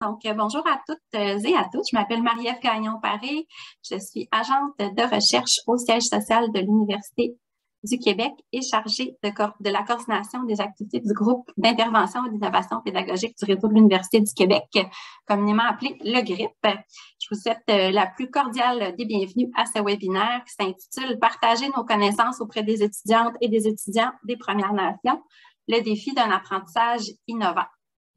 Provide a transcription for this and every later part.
Donc, bonjour à toutes et à tous. Je m'appelle Marie-Ève Gagnon-Paré. Je suis agente de recherche au siège social de l'Université du Québec et chargée de la coordination des activités du groupe d'intervention et d'innovation pédagogique du réseau de l'Université du Québec, communément appelé le GRIP. Je vous souhaite la plus cordiale des bienvenues à ce webinaire qui s'intitule « Partager nos connaissances auprès des étudiantes et des étudiants des Premières Nations, le défi d'un apprentissage innovant ».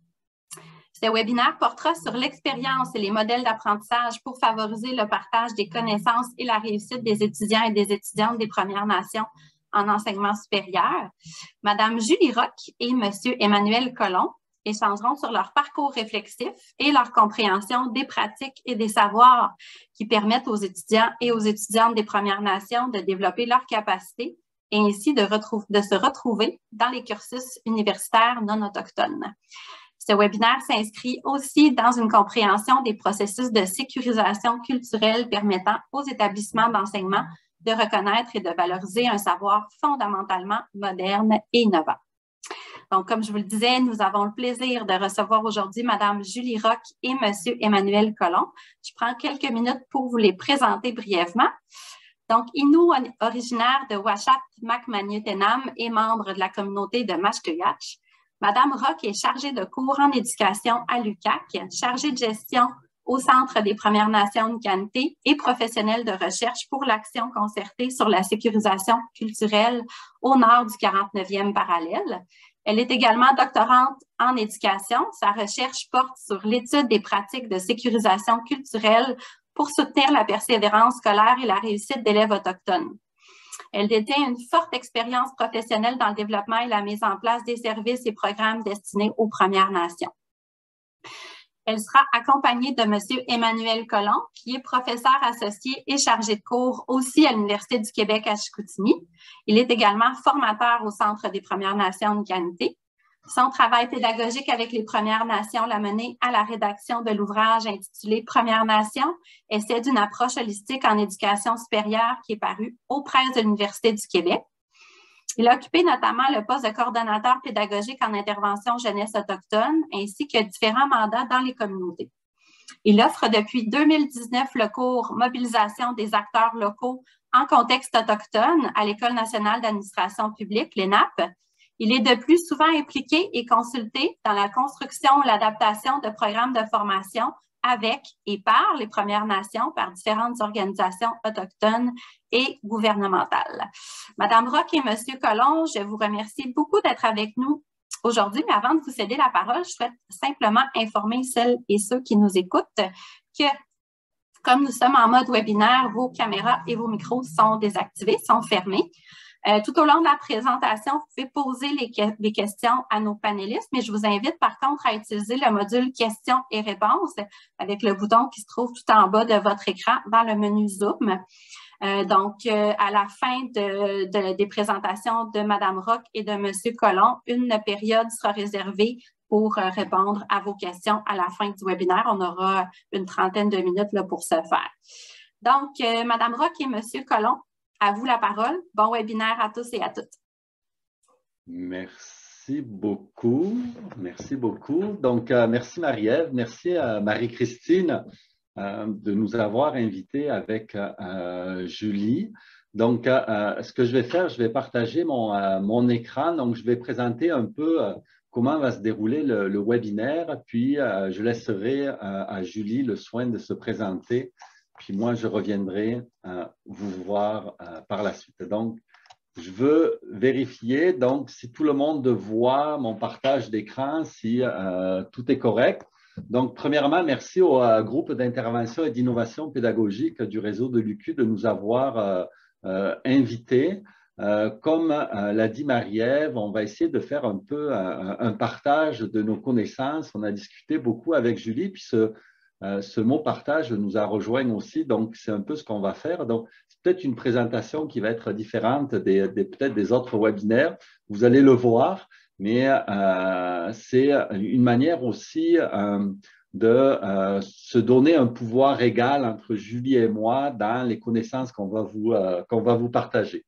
Ce webinaire portera sur l'expérience et les modèles d'apprentissage pour favoriser le partage des connaissances et la réussite des étudiants et des étudiantes des Premières Nations en enseignement supérieur. Madame Julie Roch et Monsieur Emmanuel Colomb échangeront sur leur parcours réflexif et leur compréhension des pratiques et des savoirs qui permettent aux étudiants et aux étudiantes des Premières Nations de développer leurs capacités et ainsi de se retrouver dans les cursus universitaires non autochtones. Ce webinaire s'inscrit aussi dans une compréhension des processus de sécurisation culturelle permettant aux établissements d'enseignement de reconnaître et de valoriser un savoir fondamentalement moderne et innovant. Donc, comme je vous le disais, nous avons le plaisir de recevoir aujourd'hui Mme Julie Roch et M. Emmanuel Colomb. Je prends quelques minutes pour vous les présenter brièvement. Donc, Innu, originaire de Uashat Makmaniutenam et membre de la communauté de Mashkeyach. Madame Roch est chargée de cours en éducation à l'UQAC, chargée de gestion au Centre des Premières Nations Nikanté et professionnelle de recherche pour l'action concertée sur la sécurisation culturelle au nord du 49e parallèle. Elle est également doctorante en éducation. Sa recherche porte sur l'étude des pratiques de sécurisation culturelle pour soutenir la persévérance scolaire et la réussite d'élèves autochtones. Elle détient une forte expérience professionnelle dans le développement et la mise en place des services et programmes destinés aux Premières Nations. Elle sera accompagnée de M. Emmanuel Colomb, qui est professeur associé et chargé de cours aussi à l'Université du Québec à Chicoutimi. Il est également formateur au Centre des Premières Nations Nikanté. Son travail pédagogique avec les Premières Nations l'a mené à la rédaction de l'ouvrage intitulé « Premières Nations, essai d'une approche holistique en éducation supérieure » qui est paru aux presses de l'Université du Québec. Il a occupé notamment le poste de coordonnateur pédagogique en intervention jeunesse autochtone ainsi que différents mandats dans les communautés. Il offre depuis 2019 le cours « Mobilisation des acteurs locaux en contexte autochtone » à l'École nationale d'administration publique, l'ENAP. Il est de plus souvent impliqué et consulté dans la construction ou l'adaptation de programmes de formation avec et par les Premières Nations, par différentes organisations autochtones et gouvernementales. Madame Roch et Monsieur Colomb, je vous remercie beaucoup d'être avec nous aujourd'hui, mais avant de vous céder la parole, je souhaite simplement informer celles et ceux qui nous écoutent que, comme nous sommes en mode webinaire, vos caméras et vos micros sont désactivés, sont fermés. Tout au long de la présentation, vous pouvez poser les questions à nos panélistes, mais je vous invite par contre à utiliser le module questions et réponses avec le bouton qui se trouve tout en bas de votre écran dans le menu Zoom. À la fin des présentations de Mme Roch et de M. Colomb, une période sera réservée pour répondre à vos questions à la fin du webinaire. On aura une trentaine de minutes là, pour ce faire. Donc, Mme Roch et M. Colomb, à vous la parole. Bon webinaire à tous et à toutes. Merci beaucoup. Merci beaucoup. Donc, merci Marie-Ève, merci à Marie-Christine de nous avoir invités avec Julie. Donc, ce que je vais faire, je vais partager mon écran. Donc, je vais présenter un peu comment va se dérouler le webinaire. Puis, je laisserai à Julie le soin de se présenter. Puis moi, je reviendrai vous voir par la suite. Donc, je veux vérifier donc si tout le monde voit mon partage d'écran, si tout est correct. Donc, premièrement, merci au groupe d'intervention et d'innovation pédagogique du réseau de l'UQ de nous avoir invités. Comme l'a dit Marie-Ève, on va essayer de faire un peu un partage de nos connaissances. On a discuté beaucoup avec Julie, puis ce mot partage nous a rejoint aussi, donc c'est un peu ce qu'on va faire. Donc, c'est peut-être une présentation qui va être différente peut-être des autres webinaires. Vous allez le voir, mais c'est une manière aussi de se donner un pouvoir égal entre Julie et moi dans les connaissances qu'on va vous partager.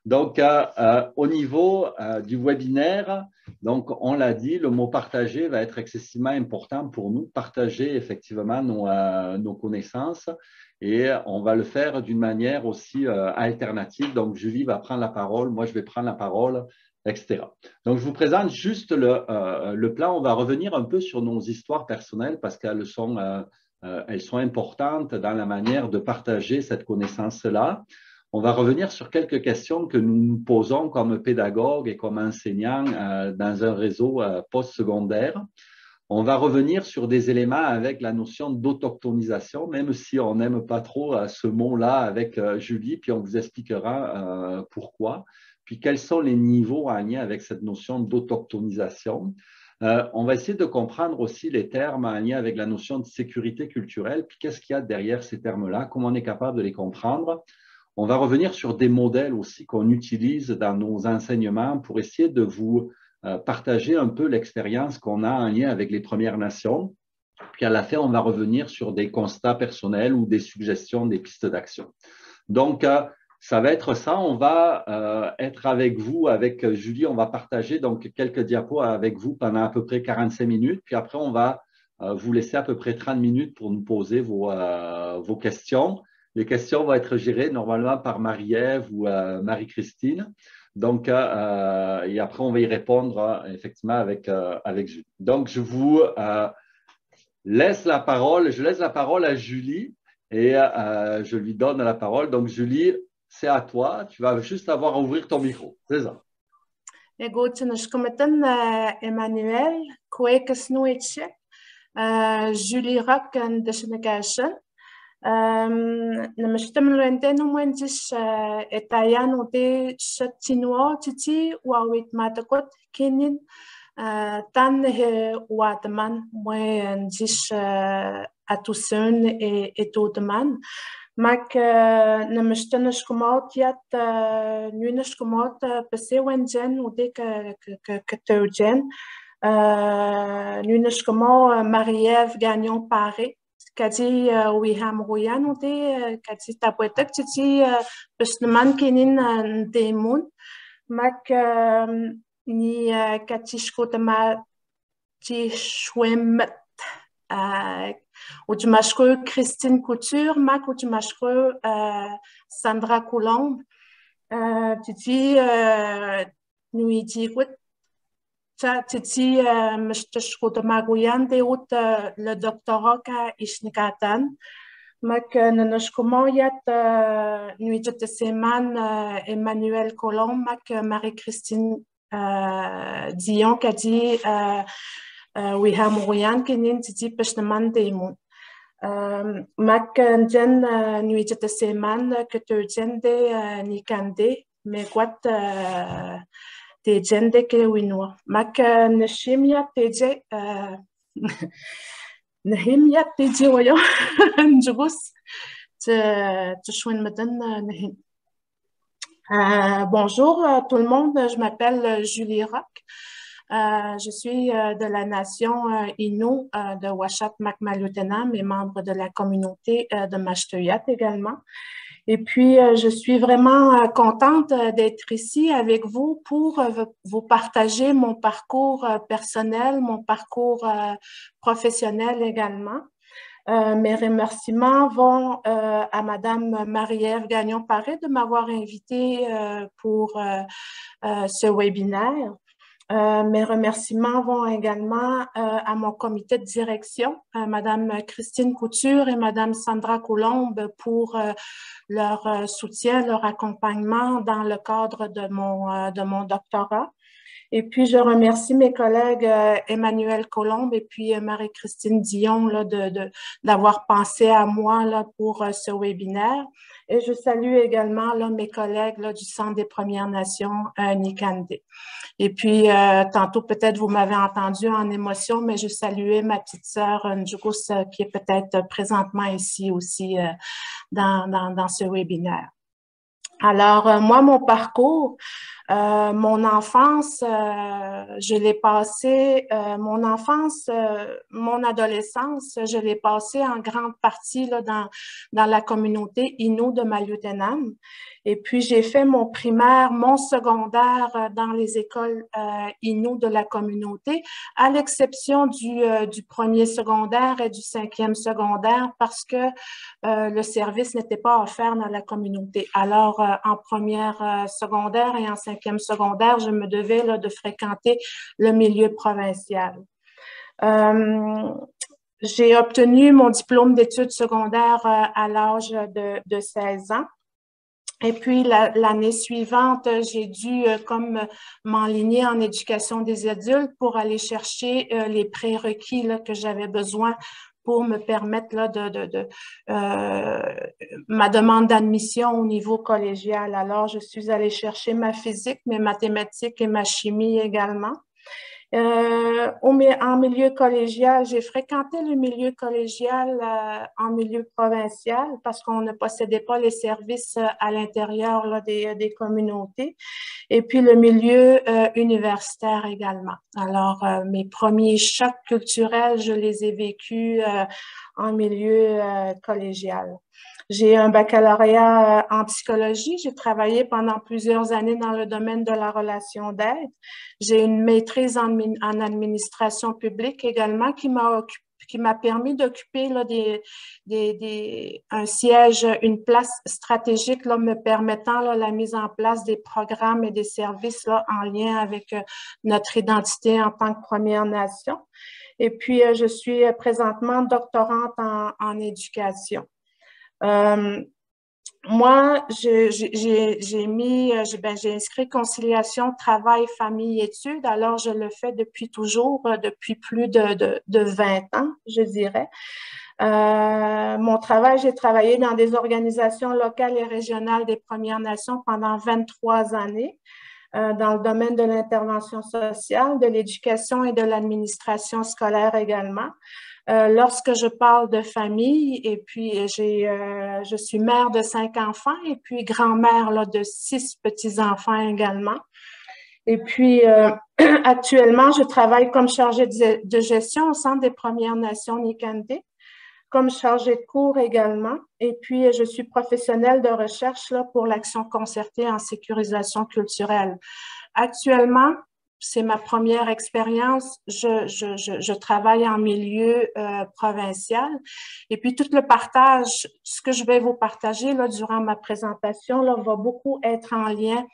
Donc, au niveau du webinaire, donc, on l'a dit, le mot partager va être excessivement important pour nous. Partager effectivement nos connaissances et on va le faire d'une manière aussi alternative. Donc, Julie va prendre la parole, moi je vais prendre la parole, etc. Donc, je vous présente juste le plan. On va revenir un peu sur nos histoires personnelles parce qu'elles sont importantes dans la manière de partager cette connaissance-là. On va revenir sur quelques questions que nous nous posons comme pédagogues et comme enseignants dans un réseau postsecondaire. On va revenir sur des éléments avec la notion d'autochtonisation, même si on n'aime pas trop ce mot-là avec Julie, puis on vous expliquera pourquoi, puis quels sont les niveaux en lien avec cette notion d'autochtonisation. On va essayer de comprendre aussi les termes en lien avec la notion de sécurité culturelle, puis qu'est-ce qu'il y a derrière ces termes-là, comment on est capable de les comprendre. On va revenir sur des modèles aussi qu'on utilise dans nos enseignements pour essayer de vous partager un peu l'expérience qu'on a en lien avec les Premières Nations. Puis à la fin, on va revenir sur des constats personnels ou des suggestions, des pistes d'action. Donc, ça va être ça. On va être avec vous, avec Julie, on va partager donc quelques diapos avec vous pendant à peu près 45 minutes. Puis après, on va vous laisser à peu près 30 minutes pour nous poser vos questions. Les questions vont être gérées normalement par Marie-Ève ou Marie-Christine. Donc, et après, on va y répondre effectivement avec Julie. Donc, je vous laisse la parole. Je laisse la parole à Julie et je lui donne la parole. Donc, Julie, c'est à toi. Tu vas juste avoir à ouvrir ton micro. C'est ça. Goed, dus cometen Emmanuel, Kwekes Noetje, Julie Rock en de Senegation. نمشتم لوندن ومنجش إتايان ودي شتينوا تتي وعويت ما تقول كينين تانه وادمان ومنجش أتوسون إتودمان ماك نمشتنش كمات يات نينش كمات بسي وينجن ودي كتوجن نينش كمات Marie-Ève Gagnon-Paré كاتي ويهام رويان ودي كاتي تابوتك تتي بسنمان كينين نديمون ماك ني كاتي شكوت ما تي شويمت وجماشكو كريستين كوتور ماك وجماشكو ساندرا كولومب تتي نويتي كوت تتي مش تشكوت ماغويان ديوت لدكتوراه كإشنكاتان ماك ننشكو يات نويجت سيمان إيمانويل كولوم ماك ماري كريستين ديون كدي ويها موغيان كنين تتي بشنمان ديمون ماك نجن نويجت سيمان كتوجن دي نيكاندي ميقوات تيجن دي كوينوا ماك نشيميا تيجي نهيميا تيجي ويا نجوس تشوين مدن نهيم. Bonjour tout le monde, je m'appelle Julie Rock. Je suis de la nation Innu de Uashat-Makmalutenam et membre de la communauté de Mashteuiat également. Et puis, je suis vraiment contente d'être ici avec vous pour vous partager mon parcours personnel, mon parcours professionnel également. Mes remerciements vont à Madame Marie-Ève Gagnon-Paré de m'avoir invitée pour ce webinaire. Mes remerciements vont également à mon comité de direction, Madame Christine Couture et Madame Sandra Coulombe pour leur soutien, leur accompagnement dans le cadre de mon doctorat. Et puis, je remercie mes collègues Emmanuel Colombe et puis Marie-Christine Dion là, d'avoir pensé à moi là, pour ce webinaire. Et je salue également là, mes collègues là, du Centre des Premières Nations Nicandé. Et puis, tantôt, peut-être vous m'avez entendu en émotion, mais je saluais ma petite sœur Njugos qui est peut-être présentement ici aussi dans ce webinaire. Alors, moi, mon parcours, Mon enfance, je l'ai passée, mon adolescence, je l'ai passée en grande partie là, dans la communauté Innu de Maliotenam. Et puis, j'ai fait mon primaire, mon secondaire dans les écoles Innu de la communauté, à l'exception du premier secondaire et du cinquième secondaire, parce que le service n'était pas offert dans la communauté. Alors, en première secondaire et en cinquième secondaire, je me devais là, de fréquenter le milieu provincial. J'ai obtenu mon diplôme d'études secondaires à l'âge de 16 ans. Et puis, l'année suivante, j'ai dû comme m'enligner en éducation des adultes pour aller chercher les prérequis là, que j'avais besoin pour me permettre là, ma demande d'admission au niveau collégial. Alors, je suis allée chercher ma physique, mes mathématiques et ma chimie également. En milieu collégial, j'ai fréquenté le milieu collégial en milieu provincial parce qu'on ne possédait pas les services à l'intérieur là, des communautés. Et puis le milieu universitaire également. Alors, mes premiers chocs culturels, je les ai vécus en milieu collégial. J'ai un baccalauréat en psychologie. J'ai travaillé pendant plusieurs années dans le domaine de la relation d'aide. J'ai une maîtrise en administration publique également qui m'a permis d'occuper là, un siège, une place stratégique là, me permettant là, la mise en place des programmes et des services là, en lien avec notre identité en tant que Première Nation. Et puis, je suis présentement doctorante en éducation. Moi, j'ai inscrit conciliation, travail, famille, études. Alors, je le fais depuis toujours, depuis plus de 20 ans, je dirais. Mon travail, j'ai travaillé dans des organisations locales et régionales des Premières Nations pendant 23 années, dans le domaine de l'intervention sociale, de l'éducation et de l'administration scolaire également. Lorsque je parle de famille, et puis je suis mère de 5 enfants et puis grand-mère là, de 6 petits-enfants également. Et puis, actuellement, je travaille comme chargée de gestion au Centre des Premières Nations Nicantè, comme chargée de cours également. Et puis, je suis professionnelle de recherche là, pour l'action concertée en sécurisation culturelle. Actuellement, c'est ma première expérience. Je travaille en milieu provincial. Et puis, tout le partage, ce que je vais vous partager là, durant ma présentation, là, va beaucoup être en lien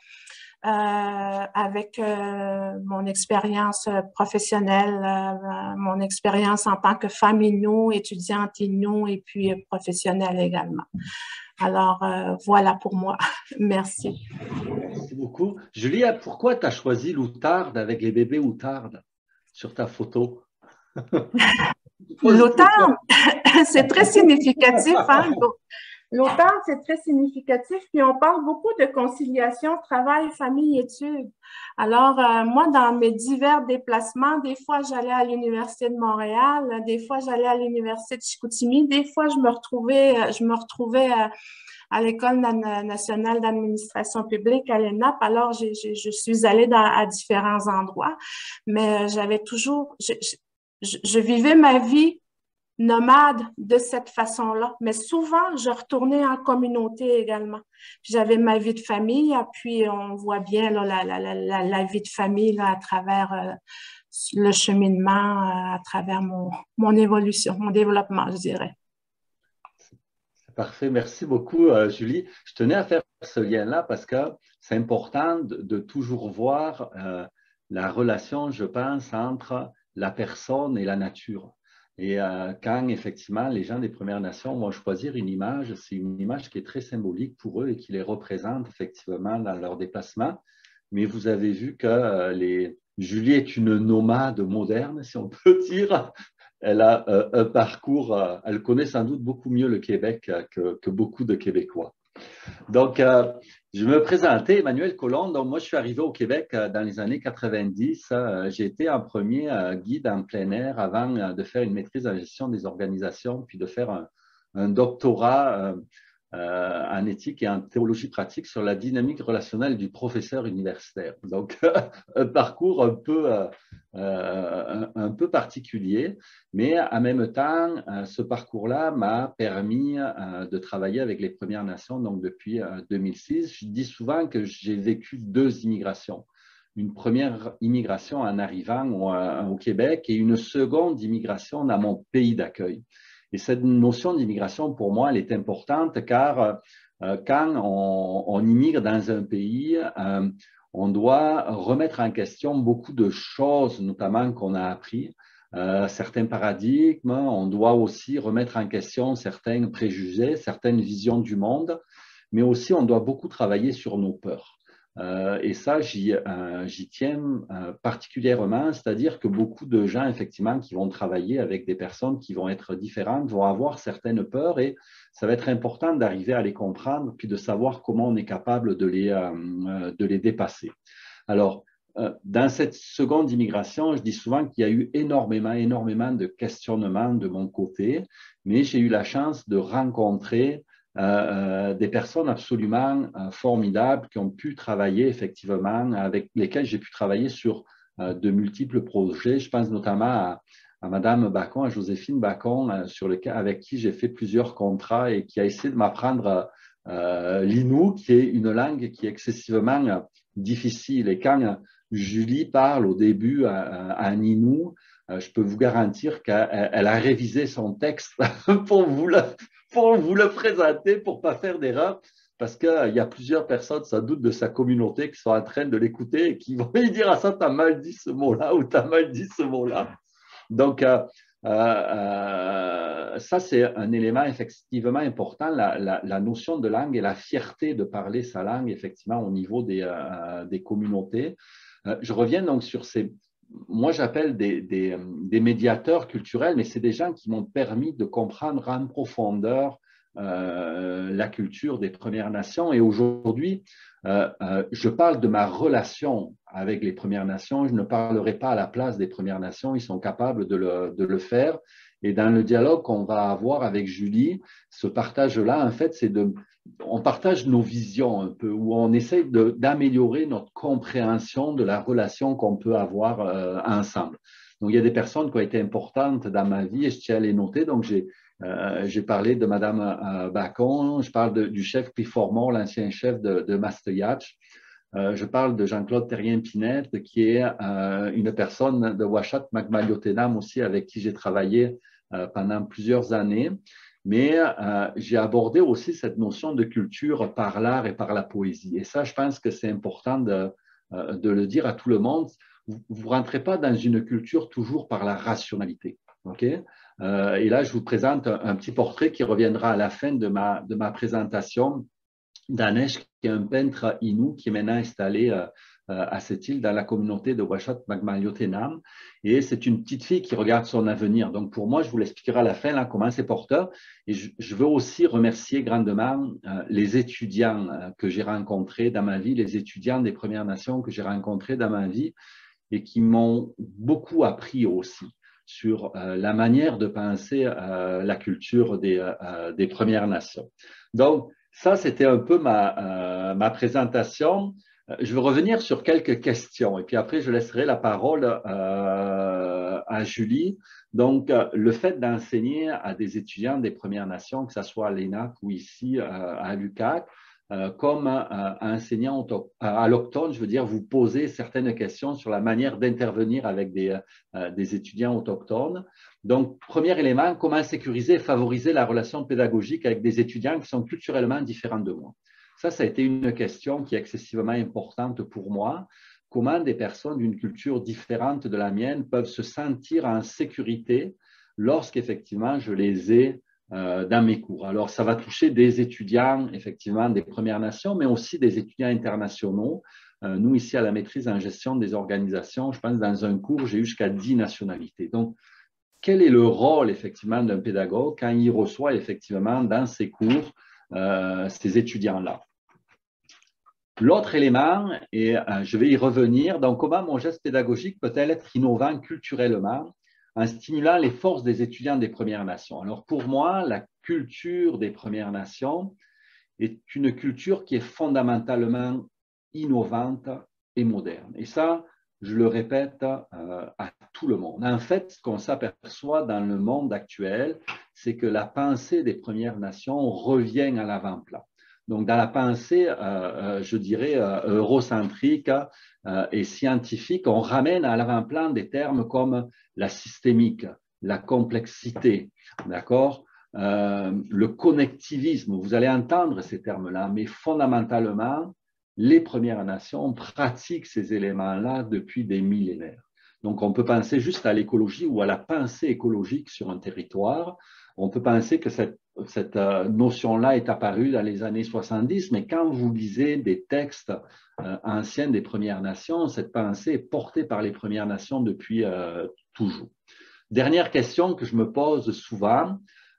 avec mon expérience professionnelle, mon expérience en tant que femme Innu, étudiante Innu et puis professionnelle également. Alors, voilà pour moi. Merci. Merci beaucoup. Julie, pourquoi tu as choisi l'outarde avec les bébés outardes sur ta photo? L'outarde, c'est très significatif. Hein? L'outarde, c'est très significatif. Puis on parle beaucoup de conciliation, travail, famille, études. Alors, moi, dans mes divers déplacements, des fois, j'allais à l'Université de Montréal, des fois, j'allais à l'Université de Chicoutimi, des fois, je me retrouvais à l'École nationale d'administration publique, à l'ENAP. Alors, je suis allée à différents endroits, mais j'avais toujours, je vivais ma vie nomade de cette façon-là, mais souvent, je retournais en communauté également. J'avais ma vie de famille, puis on voit bien là, la vie de famille là, à travers le cheminement, à travers mon évolution, mon développement, je dirais. Parfait, merci beaucoup, Julie. Je tenais à faire ce lien-là parce que c'est important de toujours voir la relation, je pense, entre la personne et la nature. Et quand effectivement les gens des Premières Nations vont choisir une image, c'est une image qui est très symbolique pour eux et qui les représente effectivement dans leur déplacement. Mais vous avez vu que Julie est une nomade moderne, si on peut dire. Elle a un parcours, elle connaît sans doute beaucoup mieux le Québec que beaucoup de Québécois. Donc, je me présentais, Emmanuel Colomb. Donc, moi, je suis arrivé au Québec dans les années 90. J'ai été un premier guide en plein air avant de faire une maîtrise en gestion des organisations, puis de faire un doctorat en éthique et en théologie pratique sur la dynamique relationnelle du professeur universitaire. Donc, un parcours un peu particulier, mais en même temps, ce parcours-là m'a permis de travailler avec les Premières Nations donc depuis 2006. Je dis souvent que j'ai vécu 2 immigrations. Une première immigration en arrivant au Québec et une seconde immigration dans mon pays d'accueil. Et cette notion d'immigration, pour moi, elle est importante car quand on immigre dans un pays, on doit remettre en question beaucoup de choses, notamment qu'on a appris, certains paradigmes. On doit aussi remettre en question certains préjugés, certaines visions du monde, mais aussi on doit beaucoup travailler sur nos peurs. Et ça, j'y tiens particulièrement, c'est-à-dire que beaucoup de gens, effectivement, qui vont travailler avec des personnes qui vont être différentes, vont avoir certaines peurs et ça va être important d'arriver à les comprendre puis de savoir comment on est capable de les dépasser. Alors, dans cette seconde immigration, je dis souvent qu'il y a eu énormément de questionnements de mon côté, mais j'ai eu la chance de rencontrer des personnes absolument formidables qui ont pu travailler effectivement, avec lesquelles j'ai pu travailler sur de multiples projets. Je pense notamment à Madame Bacon, à Joséphine Bacon, avec qui j'ai fait plusieurs contrats et qui a essayé de m'apprendre l'innu, qui est une langue qui est excessivement difficile. Et quand Julie parle au début en innu, je peux vous garantir qu'elle a révisé son texte pour vous le présenter, pour ne pas faire d'erreur, parce qu'il y a plusieurs personnes, sans doute, de sa communauté qui sont en train de l'écouter et qui vont lui dire « Ah, ça, tu as mal dit ce mot-là » ou « Tu as mal dit ce mot-là ». Donc, ça, c'est un élément effectivement important, la notion de langue et la fierté de parler sa langue, effectivement, au niveau des communautés. Je reviens donc sur ces... Moi, j'appelle des médiateurs culturels, mais c'est des gens qui m'ont permis de comprendre en profondeur la culture des Premières Nations. Et aujourd'hui, je parle de ma relation avec les Premières Nations. Je ne parlerai pas à la place des Premières Nations. Ils sont capables de le faire. Et dans le dialogue qu'on va avoir avec Julie, ce partage-là, en fait, on partage nos visions un peu, où on essaie d'améliorer notre compréhension de la relation qu'on peut avoir ensemble. Donc, il y a des personnes qui ont été importantes dans ma vie et je tiens à les noter. Donc, j'ai parlé de Madame Bacon, je parle du chef Clifford Moore, l'ancien chef de Masteyatch. Je parle de Jean-Claude Terrien-Pinette, qui est une personne de Uashat Makmal-Yotenam aussi, avec qui j'ai travaillé pendant plusieurs années. Mais j'ai abordé aussi cette notion de culture par l'art et par la poésie. Et ça, je pense que c'est important de le dire à tout le monde. Vous ne rentrez pas dans une culture toujours par la rationalité. Okay? Et là, je vous présente un petit portrait qui reviendra à la fin de ma présentation d'Anesh, qui est un peintre innu qui est maintenant installé à cette île dans la communauté de Uashat Makmal-Yotenam. Et c'est une petite fille qui regarde son avenir. Donc, pour moi, je vous l'expliquerai à la fin là, comment c'est porteur. Et je veux aussi remercier grandement les étudiants que j'ai rencontrés dans ma vie, les étudiants des Premières Nations que j'ai rencontrés dans ma vie et qui m'ont beaucoup appris aussi sur la manière de penser la culture des Premières Nations. Donc, ça, c'était un peu ma présentation. Je vais revenir sur quelques questions et puis après, je laisserai la parole à Julie. Donc, le fait d'enseigner à des étudiants des Premières Nations, que ce soit à l'ENAC ou ici à l'UQAC, comme enseignant à l'Octone, je veux dire, vous posez certaines questions sur la manière d'intervenir avec des étudiants autochtones. Donc, premier élément, comment sécuriser et favoriser la relation pédagogique avec des étudiants qui sont culturellement différents de moi. Ça a été une question qui est excessivement importante pour moi. Comment des personnes d'une culture différente de la mienne peuvent se sentir en sécurité lorsqu'effectivement je les ai dans mes cours. Alors, ça va toucher des étudiants, effectivement, des Premières Nations, mais aussi des étudiants internationaux. Nous, ici, à la maîtrise en gestion des organisations, je pense dans un cours, j'ai eu jusqu'à 10 nationalités. Donc, quel est le rôle, effectivement, d'un pédagogue quand il reçoit, effectivement, dans ses cours, ces étudiants-là? L'autre élément, et je vais y revenir, donc comment mon geste pédagogique peut-elle être innovant culturellement en stimulant les forces des étudiants des Premières Nations. Alors pour moi, la culture des Premières Nations, est une culture qui est fondamentalement innovante et moderne. Et ça, je le répète à tout le monde. En fait, ce qu'on s'aperçoit dans le monde actuel, c'est que la pensée des Premières Nations revient à l'avant-plan. Donc, dans la pensée, je dirais, eurocentrique et scientifique, on ramène à l'avant-plan des termes comme la systémique, la complexité, d'accord, le connectivisme. Vous allez entendre ces termes-là, mais fondamentalement, les Premières Nations pratiquent ces éléments-là depuis des millénaires. Donc, on peut penser juste à l'écologie ou à la pensée écologique sur un territoire. On peut penser que cette notion-là est apparue dans les années 70, mais quand vous lisez des textes anciens des Premières Nations, cette pensée est portée par les Premières Nations depuis toujours. Dernière question que je me pose souvent,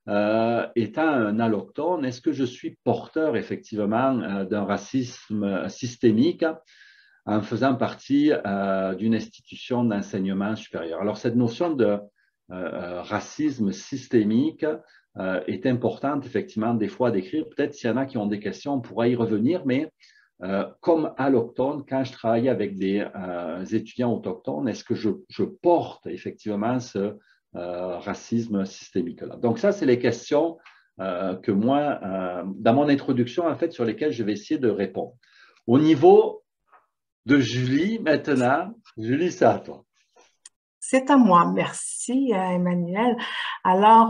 étant un allochtone, est-ce que je suis porteur effectivement d'un racisme systémique en faisant partie d'une institution d'enseignement supérieur? Alors, cette notion de racisme systémique est importante effectivement des fois à décrire. Peut-être s'il y en a qui ont des questions, on pourra y revenir, mais comme allochtone, quand je travaille avec des étudiants autochtones, est-ce que je porte effectivement ce racisme systémique-là? Donc ça, c'est les questions que moi, dans mon introduction, en fait, sur lesquelles je vais essayer de répondre. Au niveau de Julie, maintenant, Julie, c'est à toi. C'est à moi. Merci, Emmanuel. Alors,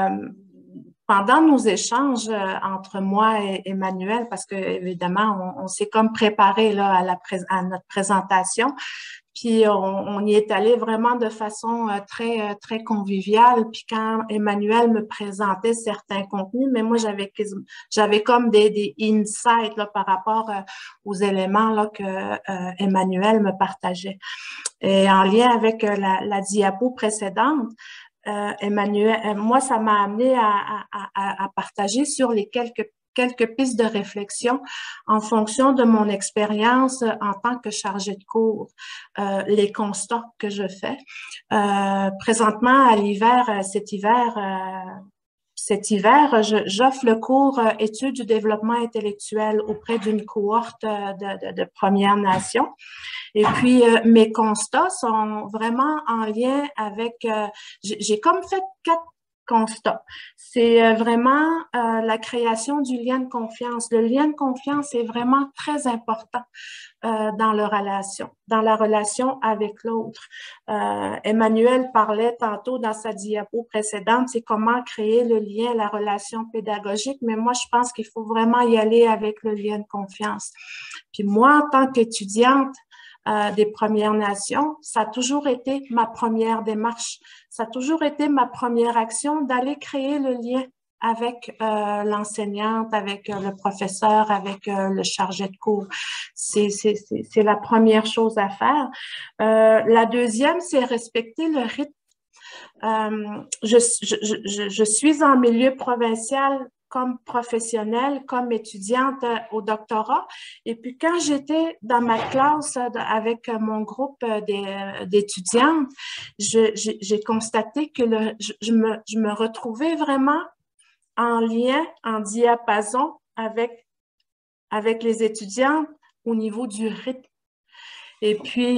pendant nos échanges entre moi et Emmanuel, parce que évidemment, on s'est comme préparé là, à notre présentation, puis on y est allé vraiment de façon très conviviale. Puis quand Emmanuel me présentait certains contenus, mais moi j'avais comme des insights là, par rapport aux éléments là, que Emmanuel me partageait. Et en lien avec la diapo précédente, Emmanuel, moi, ça m'a amené à partager sur les quelques pistes de réflexion en fonction de mon expérience en tant que chargée de cours, les constats que je fais. Présentement, à l'hiver, cet hiver, j'offre le cours Études du développement intellectuel auprès d'une cohorte de Premières Nations. Et puis, mes constats sont vraiment en lien avec... j'ai comme fait 4 constats. C'est vraiment la création du lien de confiance. Le lien de confiance est vraiment très important dans la relation avec l'autre. Emmanuel parlait tantôt dans sa diapo précédente, c'est comment créer le lien, la relation pédagogique, mais moi, je pense qu'il faut vraiment y aller avec le lien de confiance. Puis moi, en tant qu'étudiante, des Premières Nations, ça a toujours été ma première démarche. Ça a toujours été ma première action d'aller créer le lien avec l'enseignante, avec le professeur, avec le chargé de cours. C'est la première chose à faire. La deuxième, c'est respecter le rythme. Je suis en milieu provincial comme professionnelle, comme étudiante au doctorat. Et puis, quand j'étais dans ma classe avec mon groupe d'étudiantes, j'ai constaté que je me retrouvais vraiment en lien, en diapason avec les étudiantes au niveau du rythme. Et puis,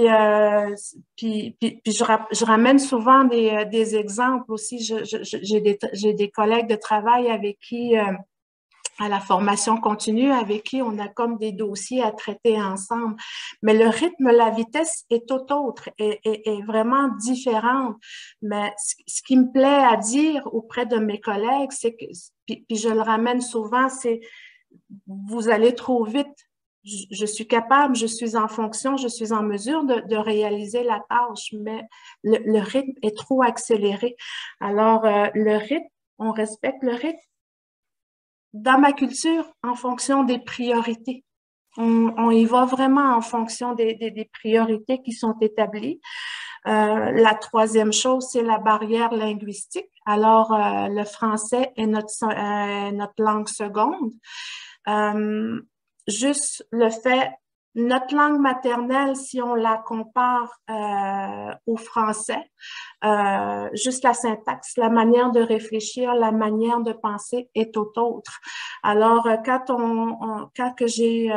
je ramène souvent des exemples aussi. J'ai des collègues de travail avec qui, à la formation continue, avec qui on a comme des dossiers à traiter ensemble. Mais le rythme, la vitesse est tout autre, est vraiment différente. Mais ce qui me plaît à dire auprès de mes collègues, c'est que, puis je le ramène souvent, c'est vous allez trop vite. Je suis capable, je suis en fonction, je suis en mesure de réaliser la tâche, mais le rythme est trop accéléré. Alors, le rythme, on respecte le rythme. Dans ma culture, en fonction des priorités. On y va vraiment en fonction des priorités qui sont établies. La troisième chose, c'est la barrière linguistique. Alors, le français est notre langue seconde. Juste le fait Notre langue maternelle, si on la compare au français, juste la syntaxe, la manière de réfléchir, la manière de penser est tout autre. Alors, quand que j'ai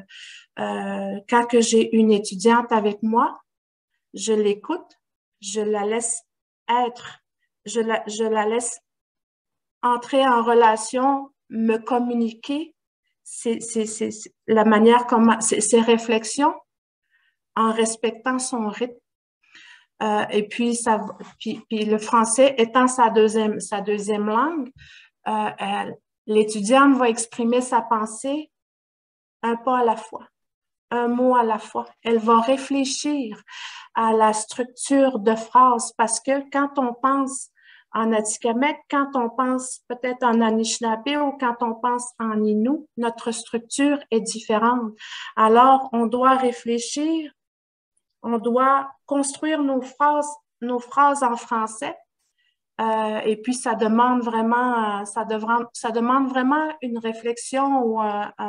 une étudiante avec moi, je l'écoute, je la laisse être, je la laisse entrer en relation, me communiquer la manière comment, ses réflexions en respectant son rythme. Et puis, puis le français étant sa deuxième langue, l'étudiante va exprimer sa pensée un pas à la fois, un mot à la fois. Elle va réfléchir à la structure de phrase parce que quand on pense en Atikamekw, quand on pense peut-être en Anishinaabe ou quand on pense en Innu, notre structure est différente. Alors, on doit réfléchir, on doit construire nos phrases en français. Et puis, ça demande vraiment une réflexion ou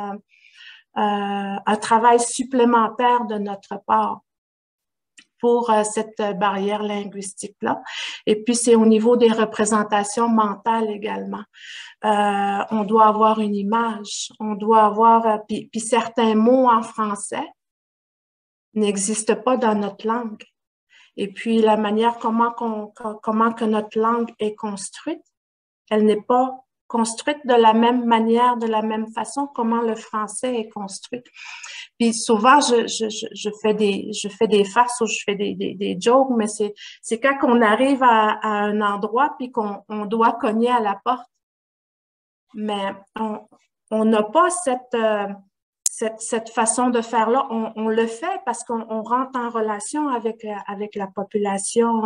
un travail supplémentaire de notre part pour cette barrière linguistique-là. Et puis, c'est au niveau des représentations mentales également. On doit avoir une image, on doit avoir, puis certains mots en français n'existent pas dans notre langue. Et puis, la manière comment que notre langue est construite, elle n'est pas construite de la même manière, de la même façon comment le français est construit. Puis souvent, je fais des farces ou je fais des jokes, mais c'est quand on arrive à un endroit puis qu'on doit cogner à la porte. Mais on n'a pas cette façon de faire-là. On le fait parce qu'on rentre en relation avec la population,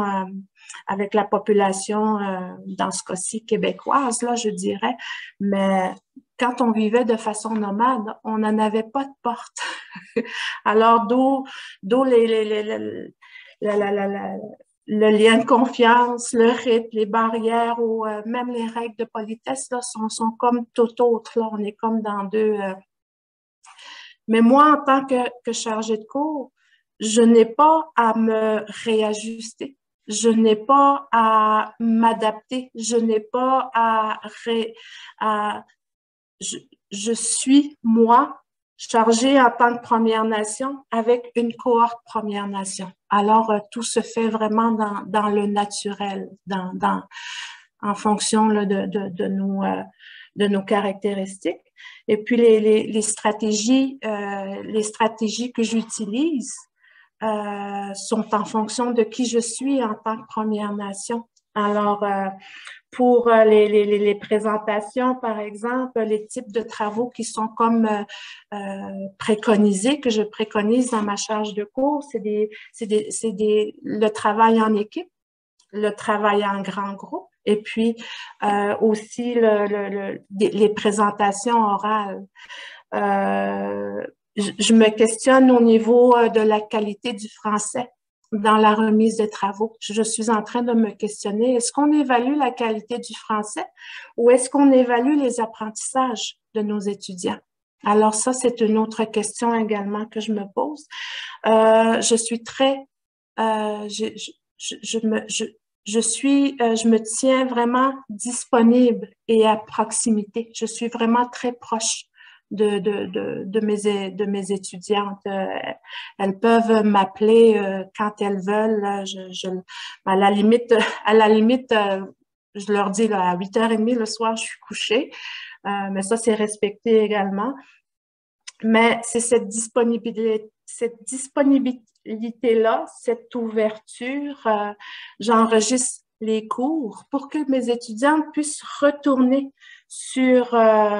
dans ce cas-ci québécoise, là, je dirais. Mais quand on vivait de façon nomade, on n'en avait pas de porte. Alors, d'où le lien de confiance, le rythme, les barrières ou même les règles de politesse là, sont comme tout autre. Là. On est comme dans deux... Mais moi, en tant que chargée de cours, je n'ai pas à me réajuster. Je n'ai pas à m'adapter. Je n'ai pas je suis, moi, chargée en tant que Première Nation avec une cohorte Première Nation. Alors, tout se fait vraiment dans le naturel, en fonction là, de nos caractéristiques. Et puis, les stratégies que j'utilise sont en fonction de qui je suis en tant que Première Nation. Alors, pour les présentations, par exemple, les types de travaux qui sont comme préconisés, que je préconise dans ma charge de cours, c'est le travail en équipe, le travail en grand groupe, et puis aussi les présentations orales. Je me questionne au niveau de la qualité du français dans la remise des travaux. Je suis en train de me questionner, est-ce qu'on évalue la qualité du français ou est-ce qu'on évalue les apprentissages de nos étudiants? Alors ça, c'est une autre question également que je me pose. Je suis très... je me tiens vraiment disponible et à proximité. Je suis vraiment très proche de mes étudiantes. Elles peuvent m'appeler quand elles veulent. À la limite, je leur dis là, à 8h30 le soir, je suis couchée. Mais ça, c'est respecté également. Mais c'est cette disponibilité-là, cette ouverture. J'enregistre les cours pour que mes étudiantes puissent retourner sur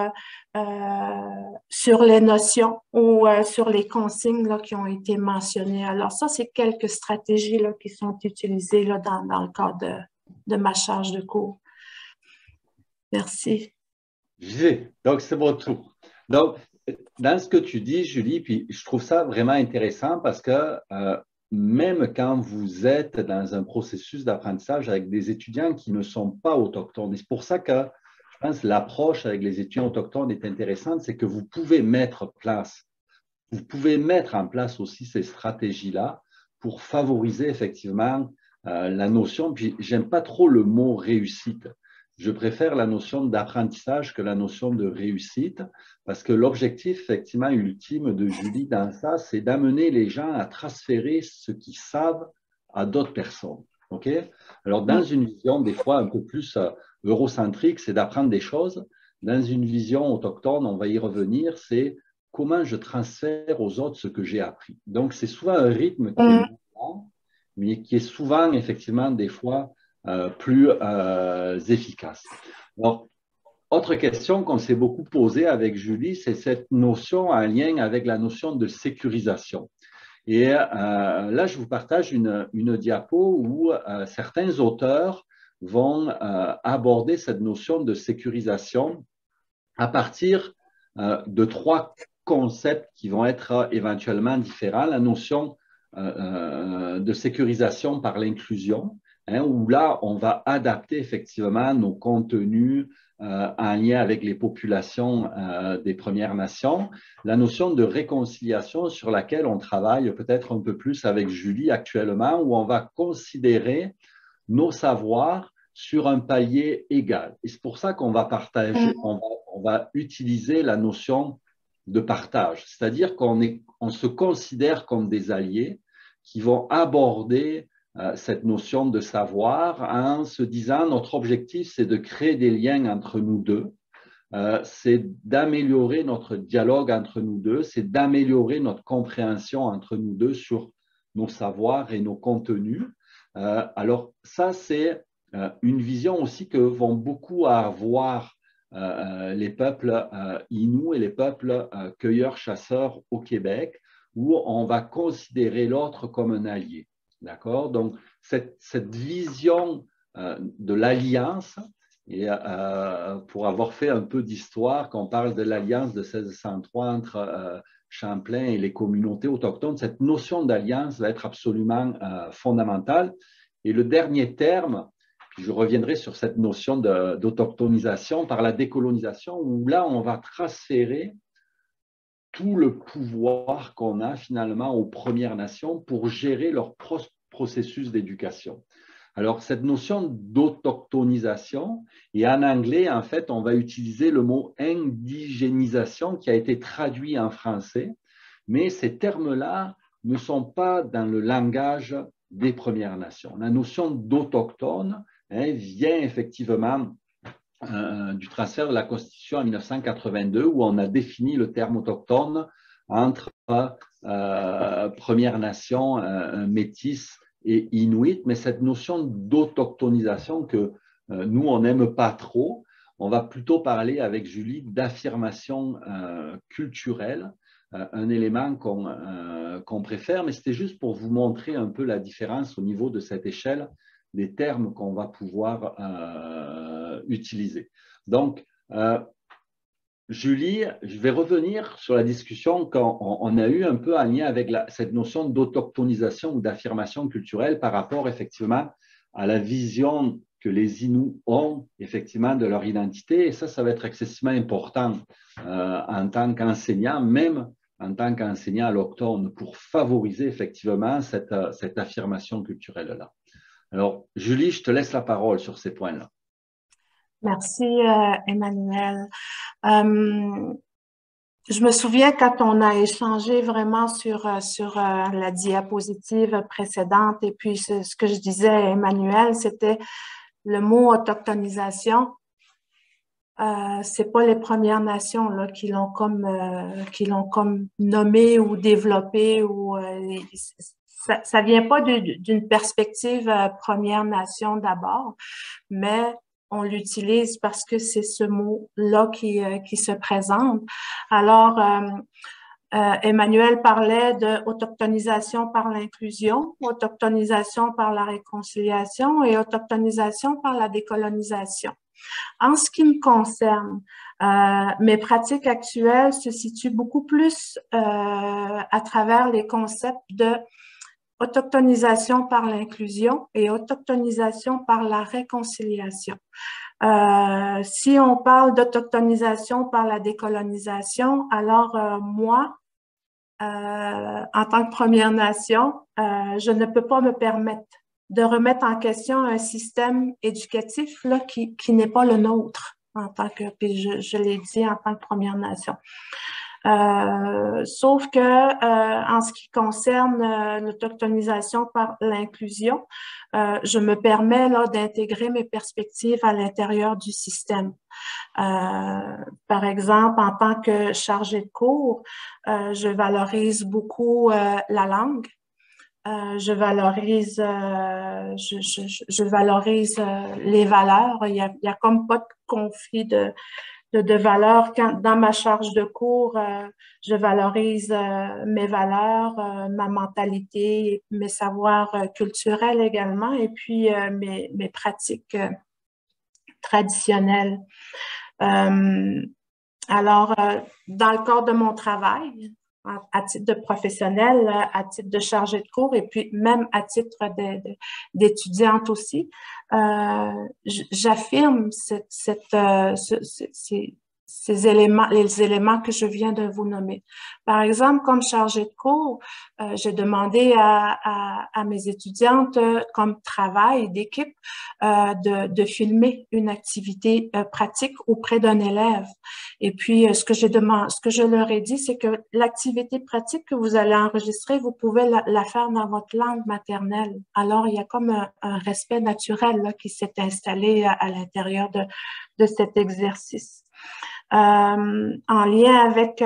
les notions ou sur les consignes là, qui ont été mentionnées. Alors ça, c'est quelques stratégies là, qui sont utilisées là, dans le cadre de ma charge de cours. Merci. Donc, c'est mon tour. Donc, dans ce que tu dis, Julie, puis je trouve ça vraiment intéressant parce que même quand vous êtes dans un processus d'apprentissage avec des étudiants qui ne sont pas autochtones, et c'est pour ça que je pense que l'approche avec les étudiants autochtones est intéressante, c'est que vous pouvez mettre place vous pouvez mettre en place aussi ces stratégies-là pour favoriser effectivement la notion, puis j'aime pas trop le mot réussite. Je préfère la notion d'apprentissage que la notion de réussite, parce que l'objectif effectivement ultime de Julie dans ça, c'est d'amener les gens à transférer ce qu'ils savent à d'autres personnes. OK? Alors, dans une vision des fois un peu plus eurocentrique, c'est d'apprendre des choses. Dans une vision autochtone, on va y revenir, c'est comment je transfère aux autres ce que j'ai appris. Donc, c'est souvent un rythme qui est lent, mais qui est souvent, effectivement, des fois, plus efficace. Alors, autre question qu'on s'est beaucoup posée avec Julie, c'est cette notion en lien avec la notion de sécurisation. Et là, je vous partage une diapo où certains auteurs vont aborder cette notion de sécurisation à partir de trois concepts qui vont être éventuellement différents. La notion de sécurisation par l'inclusion, où là, on va adapter effectivement nos contenus en lien avec les populations des Premières Nations. La notion de réconciliation sur laquelle on travaille peut-être un peu plus avec Julie actuellement, où on va considérer nos savoirs sur un palier égal. Et c'est pour ça qu'on va partager, on va utiliser la notion de partage, c'est-à-dire on se considère comme des alliés qui vont aborder cette notion de savoir en se disant notre objectif, c'est de créer des liens entre nous deux, c'est d'améliorer notre dialogue entre nous deux, c'est d'améliorer notre compréhension entre nous deux sur nos savoirs et nos contenus. Alors ça, c'est une vision aussi que vont beaucoup avoir les peuples Inuits et les peuples cueilleurs-chasseurs au Québec, où on va considérer l'autre comme un allié. D'accord? Donc, cette vision de l'alliance, et pour avoir fait un peu d'histoire, quand on parle de l'alliance de 1603 entre Champlain et les communautés autochtones, cette notion d'alliance va être absolument fondamentale. Et le dernier terme, puis je reviendrai sur cette notion d'autochtonisation par la décolonisation, où là, on va transférer tout le pouvoir qu'on a finalement aux Premières Nations pour gérer leur processus d'éducation. Alors, cette notion d'autochtonisation, et en anglais, en fait, on va utiliser le mot indigénisation qui a été traduit en français, mais ces termes-là ne sont pas dans le langage des Premières Nations. La notion d'autochtone vient effectivement du transfert de la Constitution en 1982, où on a défini le terme autochtone entre Premières Nations, métis et Inuit, mais cette notion d'autochtonisation que nous, on n'aime pas trop, on va plutôt parler avec Julie d'affirmation culturelle, un élément qu'on préfère, mais c'était juste pour vous montrer un peu la différence au niveau de cette échelle des termes qu'on va pouvoir utiliser. Donc, Julie, je vais revenir sur la discussion qu'on a eue un peu en lien avec cette notion d'autochtonisation ou d'affirmation culturelle par rapport effectivement à la vision que les Inuits ont effectivement de leur identité. Et ça va être excessivement important en tant qu'enseignant, même en tant qu'enseignant autochtone, pour favoriser effectivement cette affirmation culturelle-là. Alors, Julie, je te laisse la parole sur ces points-là. Merci, Emmanuel. Je me souviens quand on a échangé vraiment sur la diapositive précédente, et puis ce que je disais à Emmanuel, c'était le mot autochtonisation. C'est pas les Premières Nations là, qui l'ont comme nommé ou développé, ou ça vient pas d'une perspective Première Nation d'abord, mais on l'utilise parce que c'est ce mot-là qui se présente. Alors, Emmanuel parlait d'autochtonisation par l'inclusion, autochtonisation par la réconciliation et autochtonisation par la décolonisation. En ce qui me concerne, mes pratiques actuelles se situent beaucoup plus à travers les concepts de autochtonisation par l'inclusion et autochtonisation par la réconciliation. Si on parle d'autochtonisation par la décolonisation, alors moi, en tant que Première Nation, je ne peux pas me permettre de remettre en question un système éducatif là, qui n'est pas le nôtre, en tant que, puis je l'ai dit, en tant que Première Nation. Sauf que en ce qui concerne l'autochtonisation par l'inclusion, je me permets là d'intégrer mes perspectives à l'intérieur du système. Par exemple, en tant que chargée de cours, je valorise beaucoup la langue. Je valorise les valeurs. Il y a comme pas de conflit de valeurs. Dans ma charge de cours, je valorise mes valeurs, ma mentalité, mes savoirs culturels également, et puis mes pratiques traditionnelles. Alors, dans le cadre de mon travail, à titre de professionnel, à titre de chargée de cours et puis même à titre d'étudiante aussi, j'affirme ces éléments, les éléments que je viens de vous nommer. Par exemple, comme chargée de cours, j'ai demandé à mes étudiantes, comme travail d'équipe, de filmer une activité pratique auprès d'un élève. Et puis, ce que je leur ai dit, c'est que l'activité pratique que vous allez enregistrer, vous pouvez la faire dans votre langue maternelle. Alors, il y a comme un respect naturel là, qui s'est installé à l'intérieur de cet exercice. En lien avec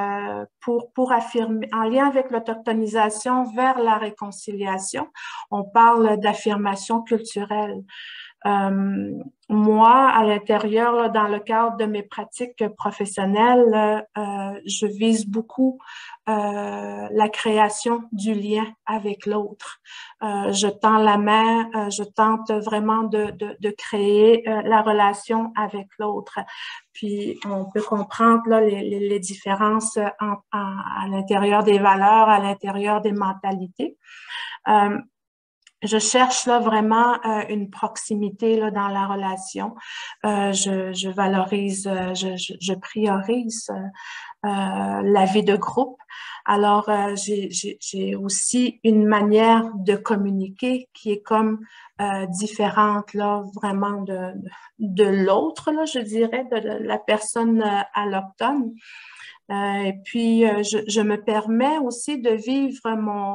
en lien avec l'autochtonisation vers la réconciliation, on parle d'affirmation culturelle. Moi, à l'intérieur, là, dans le cadre de mes pratiques professionnelles, je vise beaucoup la création du lien avec l'autre. Je tends la main, je tente vraiment de créer la relation avec l'autre. Puis, on peut comprendre là, les différences à l'intérieur des valeurs, à l'intérieur des mentalités. Je cherche là vraiment une proximité là dans la relation. Je valorise, je priorise la vie de groupe. Alors, j'ai aussi une manière de communiquer qui est comme différente là, vraiment de l'autre, là, je dirais, de la personne allochtone. Et puis, je me permets aussi de vivre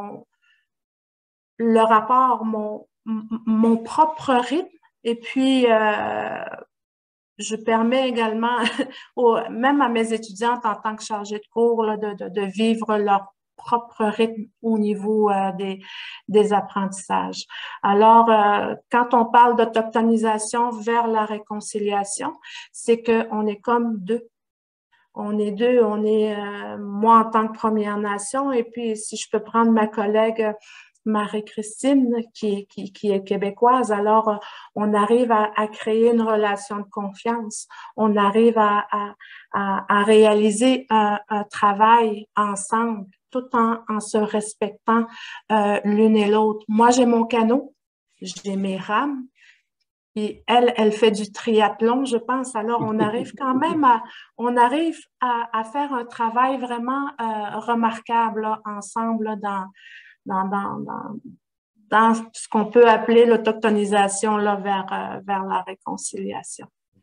le rapport, mon propre rythme. Et puis, je permets également, même à mes étudiantes en tant que chargée de cours, là, de vivre leur propre rythme au niveau des apprentissages. Alors, quand on parle d'autochtonisation vers la réconciliation, c'est qu'on est comme deux. On est deux, moi en tant que Première Nation, et puis si je peux prendre ma collègue Marie-Christine, qui est québécoise, alors on arrive à créer une relation de confiance. On arrive à réaliser un travail ensemble, tout en se respectant l'une et l'autre. Moi, j'ai mon canot, j'ai mes rames, et elle fait du triathlon, je pense. Alors, on arrive quand même à faire un travail vraiment remarquable là, ensemble là, dans ce qu'on peut appeler l'autochtonisation là, vers la réconciliation.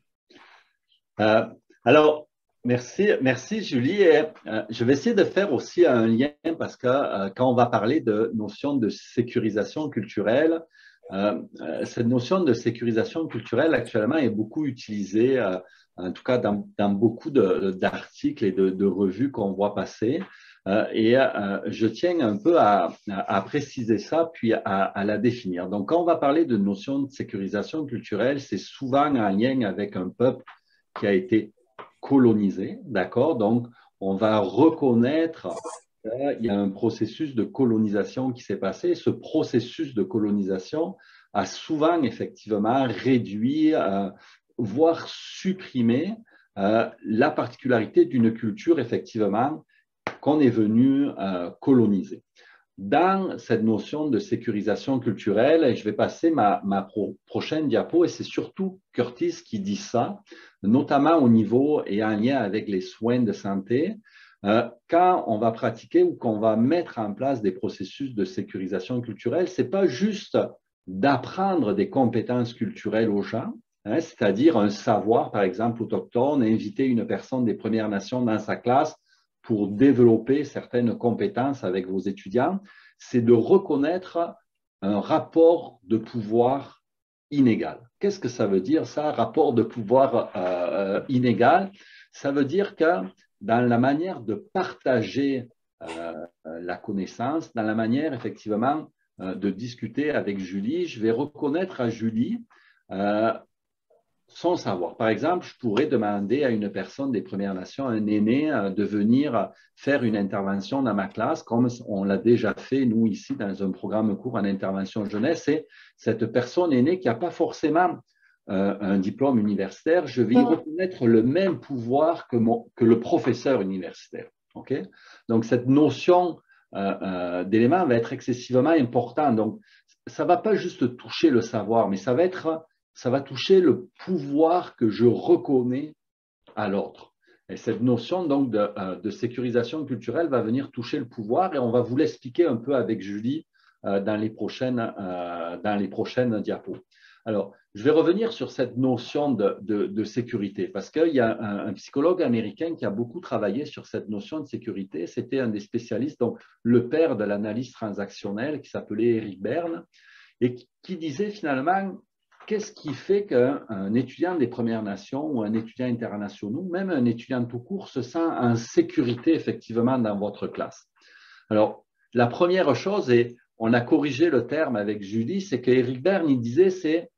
Alors, merci Julie. Et, je vais essayer de faire aussi un lien parce que quand on va parler de notion de sécurisation culturelle, cette notion de sécurisation culturelle actuellement est beaucoup utilisée, en tout cas dans beaucoup d'articles et de revues qu'on voit passer. Et je tiens un peu à préciser ça, puis à la définir. Donc, quand on va parler de notion de sécurisation culturelle, c'est souvent en lien avec un peuple qui a été colonisé, d'accord? Donc, on va reconnaître qu'il y a un processus de colonisation qui s'est passé. Ce processus de colonisation a souvent, effectivement, réduit, voire supprimé la particularité d'une culture, effectivement, qu'on est venu coloniser. Dans cette notion de sécurisation culturelle, et je vais passer ma prochaine diapo, et c'est surtout Curtis qui dit ça, notamment au niveau et en lien avec les soins de santé. quand on va pratiquer ou qu'on va mettre en place des processus de sécurisation culturelle, ce n'est pas juste d'apprendre des compétences culturelles aux gens, hein, c'est-à-dire un savoir, par exemple, autochtone, inviter une personne des Premières Nations dans sa classe pour développer certaines compétences avec vos étudiants, c'est de reconnaître un rapport de pouvoir inégal. Qu'est-ce que ça veut dire, ça, rapport de pouvoir inégal? Ça veut dire que dans la manière de partager la connaissance, dans la manière, effectivement, de discuter avec Julie, je vais reconnaître à Julie son savoir. Par exemple, je pourrais demander à une personne des Premières Nations, un aîné, de venir faire une intervention dans ma classe, comme on l'a déjà fait, nous, ici, dans un programme court en intervention jeunesse. Et cette personne aînée qui n'a pas forcément un diplôme universitaire, je vais y reconnaître le même pouvoir que le professeur universitaire. Okay? Donc, cette notion d'élément va être excessivement importante. Donc, ça ne va pas juste toucher le savoir, mais ça va toucher le pouvoir que je reconnais à l'autre. Et cette notion donc de sécurisation culturelle va venir toucher le pouvoir et on va vous l'expliquer un peu avec Julie dans les prochaines diapos. Alors, je vais revenir sur cette notion de sécurité parce qu'il y a un psychologue américain qui a beaucoup travaillé sur cette notion de sécurité. C'était un des spécialistes, donc le père de l'analyse transactionnelle qui s'appelait Eric Berne et qui disait finalement qu'est-ce qui fait qu'un étudiant des Premières Nations ou un étudiant international, même un étudiant tout court, se sent en sécurité effectivement dans votre classe? Alors, la première chose, et on a corrigé le terme avec Julie, c'est qu'Eric Berne, il disait, c'est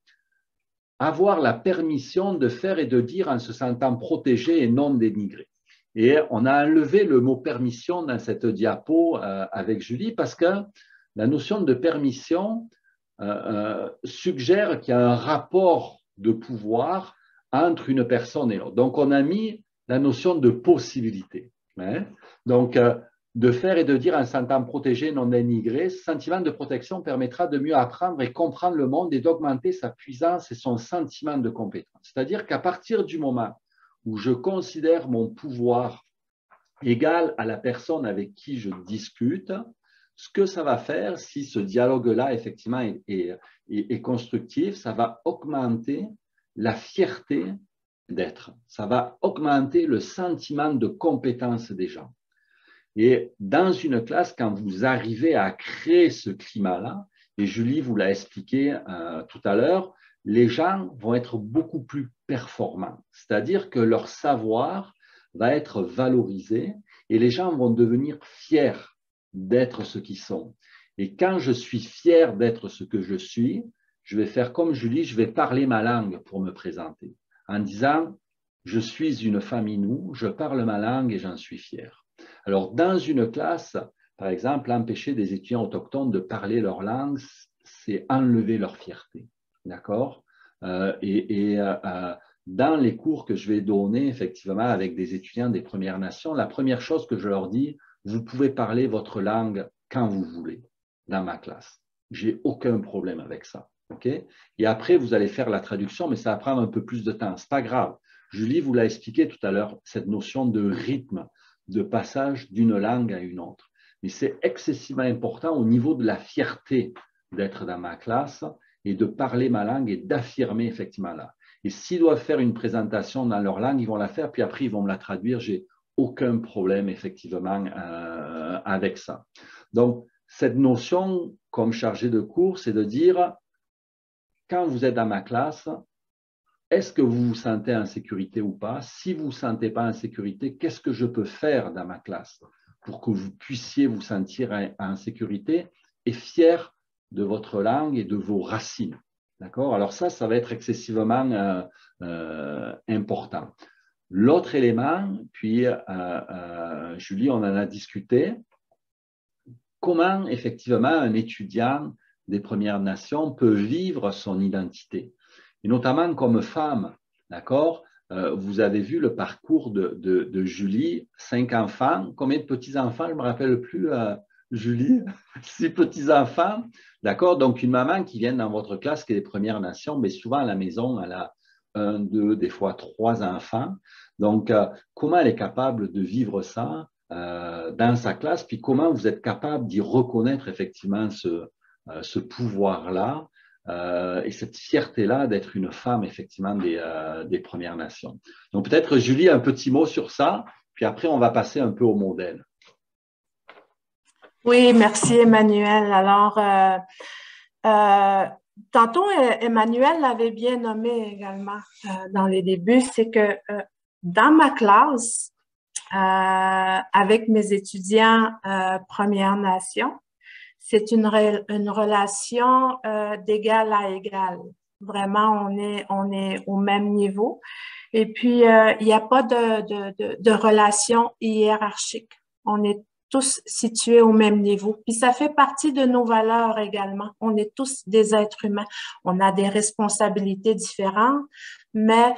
avoir la permission de faire et de dire en se sentant protégé et non dénigré. Et on a enlevé le mot permission dans cette diapo avec Julie parce que la notion de permission suggère qu'il y a un rapport de pouvoir entre une personne et l'autre. Donc, on a mis la notion de possibilité. Hein? Donc, de faire et de dire en se sentant protégé, non dénigré, ce sentiment de protection permettra de mieux apprendre et comprendre le monde et d'augmenter sa puissance et son sentiment de compétence. C'est-à-dire qu'à partir du moment où je considère mon pouvoir égal à la personne avec qui je discute, ce que ça va faire, si ce dialogue-là, effectivement, est constructif, ça va augmenter la fierté d'être. Ça va augmenter le sentiment de compétence des gens. Et dans une classe, quand vous arrivez à créer ce climat-là, et Julie vous l'a expliqué tout à l'heure, les gens vont être beaucoup plus performants. C'est-à-dire que leur savoir va être valorisé et les gens vont devenir fiers d'être ce qu'ils sont. Et quand je suis fier d'être ce que je suis, je vais faire comme Julie, je vais parler ma langue pour me présenter, en disant « je suis une femme Innu, je parle ma langue et j'en suis fier ». Alors, dans une classe, par exemple, empêcher des étudiants autochtones de parler leur langue, c'est enlever leur fierté, d'accord? Dans les cours que je vais donner, effectivement, avec des étudiants des Premières Nations, la première chose que je leur dis, vous pouvez parler votre langue quand vous voulez dans ma classe. J'ai aucun problème avec ça. Okay? Et après, vous allez faire la traduction, mais ça va prendre un peu plus de temps. Ce n'est pas grave. Julie vous l'a expliqué tout à l'heure, cette notion de rythme, de passage d'une langue à une autre. Mais c'est excessivement important au niveau de la fierté d'être dans ma classe et de parler ma langue et d'affirmer effectivement là. Et s'ils doivent faire une présentation dans leur langue, ils vont la faire, puis après, ils vont me la traduire. J'ai aucun problème, effectivement, avec ça. Donc, cette notion, comme chargé de cours, c'est de dire, quand vous êtes dans ma classe, est-ce que vous vous sentez en sécurité ou pas? Si vous ne vous sentez pas en sécurité, qu'est-ce que je peux faire dans ma classe pour que vous puissiez vous sentir en sécurité et fier de votre langue et de vos racines? D'accord? Alors ça va être excessivement important. L'autre élément, puis Julie, on en a discuté, comment effectivement un étudiant des Premières Nations peut vivre son identité, et notamment comme femme, d'accord? Vous avez vu le parcours de Julie, 5 enfants, combien de petits-enfants, je ne me rappelle plus, Julie, 6 petits-enfants, d'accord? Donc une maman qui vient dans votre classe qui est des Premières Nations, mais souvent à la maison, elle a 1, 2, des fois 3 enfants. Donc, comment elle est capable de vivre ça dans sa classe, puis comment vous êtes capable d'y reconnaître effectivement ce pouvoir-là et cette fierté-là d'être une femme effectivement des Premières Nations. Donc peut-être Julie, un petit mot sur ça, puis après on va passer un peu au modèle. Oui, merci Emmanuel. Alors, tantôt, Emmanuel l'avait bien nommé également dans les débuts, c'est que dans ma classe, avec mes étudiants Premières Nations, c'est une relation d'égal à égal. Vraiment, on est au même niveau. Et puis, il n'y a pas de relation hiérarchique. On est tous situés au même niveau. Puis ça fait partie de nos valeurs également. On est tous des êtres humains. On a des responsabilités différentes, mais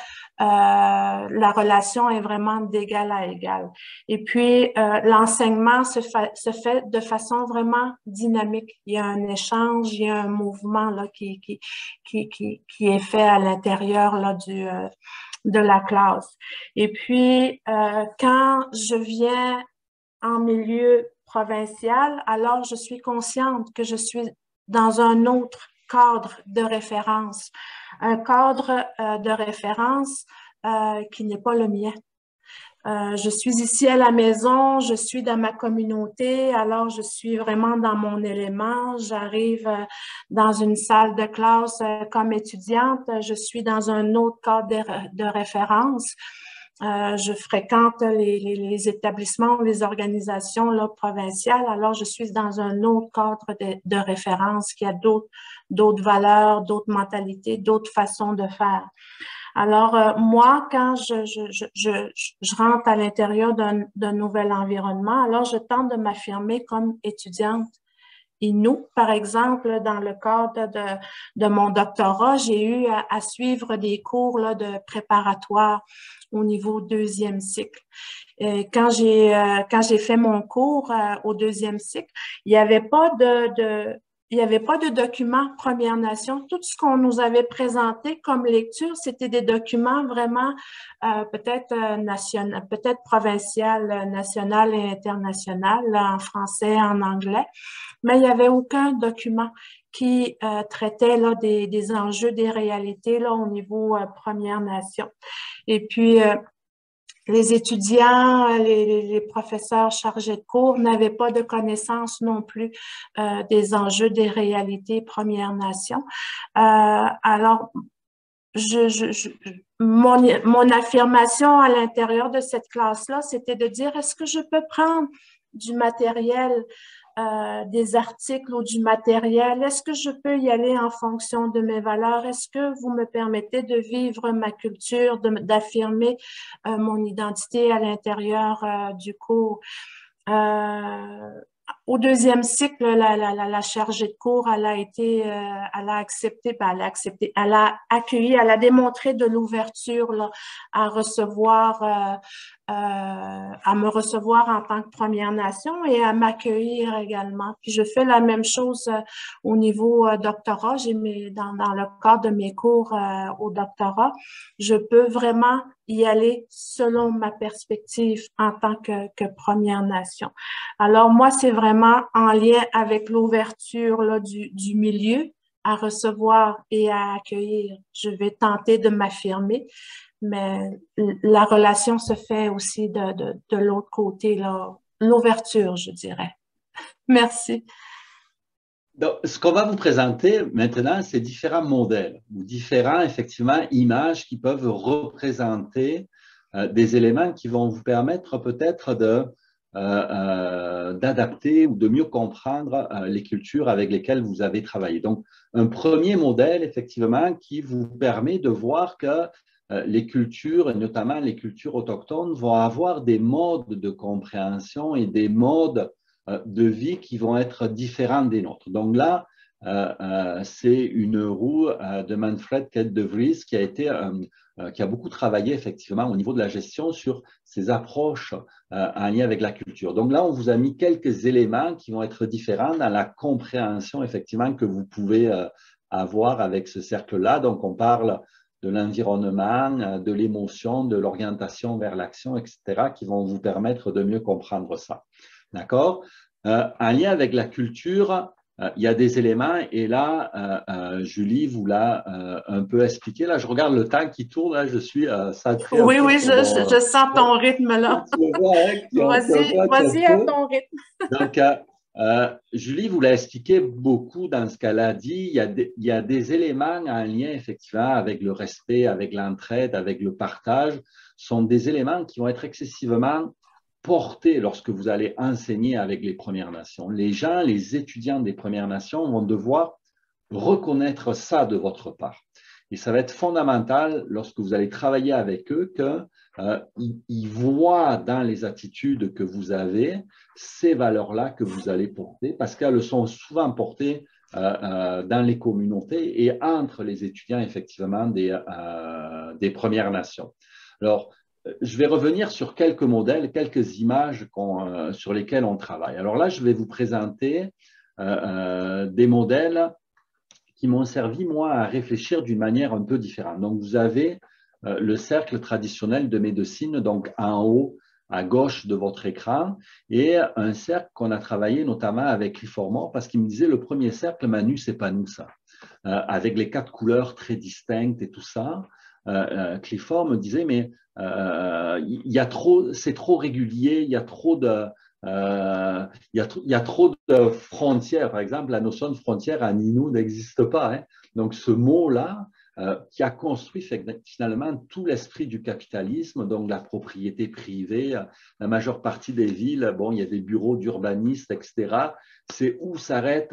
la relation est vraiment d'égal à égal. Et puis, l'enseignement se fait de façon vraiment dynamique. Il y a un échange, il y a un mouvement là, qui est fait à l'intérieur là, de la classe. Et puis, quand je viens en milieu provincial, alors je suis consciente que je suis dans un autre cadre de référence, un cadre de référence qui n'est pas le mien. Je suis ici à la maison, je suis dans ma communauté, alors je suis vraiment dans mon élément. J'arrive dans une salle de classe comme étudiante, je suis dans un autre cadre de référence. Je fréquente les établissements, les organisations là, provinciales, alors je suis dans un autre cadre de référence qui a d'autres valeurs, d'autres mentalités, d'autres façons de faire. Alors, moi, quand je rentre à l'intérieur d'un nouvel environnement, alors je tente de m'affirmer comme étudiante. Et nous, par exemple, dans le cadre de mon doctorat, j'ai eu à suivre des cours là, de préparatoire au niveau deuxième cycle. Quand j'ai fait mon cours au deuxième cycle, il n'y avait pas il n'y avait pas de documents Premières Nations. Tout ce qu'on nous avait présenté comme lecture, c'était des documents vraiment peut-être national, peut-être provincial, national et international, là, en français, en anglais. Mais il n'y avait aucun document qui traitait là, des enjeux, des réalités là, au niveau Premières Nations. Et puis, les étudiants, les professeurs chargés de cours n'avaient pas de connaissance non plus des enjeux, des réalités Premières Nations. Alors, mon affirmation à l'intérieur de cette classe-là, c'était de dire, est-ce que je peux prendre du matériel, des articles ou du matériel? Est-ce que je peux y aller en fonction de mes valeurs? Est-ce que vous me permettez de vivre ma culture, d'affirmer mon identité à l'intérieur du cours? Au deuxième cycle, la chargée de cours, elle a accepté, elle a accueilli, elle a démontré de l'ouverture là, à me recevoir en tant que Première Nation et à m'accueillir également. Puis je fais la même chose au niveau doctorat. Dans le cadre de mes cours au doctorat, je peux vraiment y aller selon ma perspective en tant que Première Nation. Alors moi, c'est vraiment en lien avec l'ouverture là, du milieu à recevoir et à accueillir. Je vais tenter de m'affirmer, mais la relation se fait aussi de l'autre côté, là, l'ouverture, je dirais. Merci. Donc, ce qu'on va vous présenter maintenant, c'est différents modèles ou différents, effectivement, images qui peuvent représenter des éléments qui vont vous permettre peut-être d'adapter ou de mieux comprendre les cultures avec lesquelles vous avez travaillé. Donc, un premier modèle, effectivement, qui vous permet de voir que les cultures, et notamment les cultures autochtones, vont avoir des modes de compréhension et des modes de vie qui vont être différents des nôtres. Donc là, c'est une roue de Manfred Ted de Vries qui a beaucoup travaillé effectivement au niveau de la gestion sur ces approches en lien avec la culture. Donc là, on vous a mis quelques éléments qui vont être différents dans la compréhension effectivement que vous pouvez avoir avec ce cercle-là. Donc on parle de l'environnement, de l'émotion, de l'orientation vers l'action, etc., qui vont vous permettre de mieux comprendre ça. D'accord? En lien avec la culture, il y a des éléments, et là, Julie vous l'a un peu expliqué. Là, je regarde le temps qui tourne, là, je suis sacré un Oui, peu oui, sur mon... je sens ton rythme là. Tu vois, hein, on se voit un Vas-y à peu. ton rythme. Donc, Julie vous l'a expliqué beaucoup dans ce qu'elle a dit. Il y a des éléments en lien, effectivement, avec le respect, avec l'entraide, avec le partage. Sont des éléments qui vont être excessivement portés lorsque vous allez enseigner avec les Premières Nations. Les gens, les étudiants des Premières Nations vont devoir reconnaître ça de votre part. Et ça va être fondamental lorsque vous allez travailler avec eux qu'ils voient dans les attitudes que vous avez ces valeurs-là que vous allez porter, parce qu'elles sont souvent portées dans les communautés et entre les étudiants, effectivement, des Premières Nations. Alors, je vais revenir sur quelques modèles, quelques images sur lesquelles on travaille. Alors là, je vais vous présenter des modèles qui m'ont servi, moi, à réfléchir d'une manière un peu différente. Donc, vous avez le cercle traditionnel de médecine, donc en haut, à gauche de votre écran, et un cercle qu'on a travaillé notamment avec Clifford Moore, parce qu'il me disait, le premier cercle, Manu, c'est pas nous, ça. Avec les 4 couleurs très distinctes et tout ça. Clifford me disait, mais c'est trop régulier, il y a trop de... il y a trop de frontières. Par exemple, la notion de frontière à Innu n'existe pas. Hein. Donc, ce mot-là, qui a construit finalement tout l'esprit du capitalisme, donc la propriété privée, la majeure partie des villes, bon, il y a des bureaux d'urbanistes, etc. C'est où s'arrête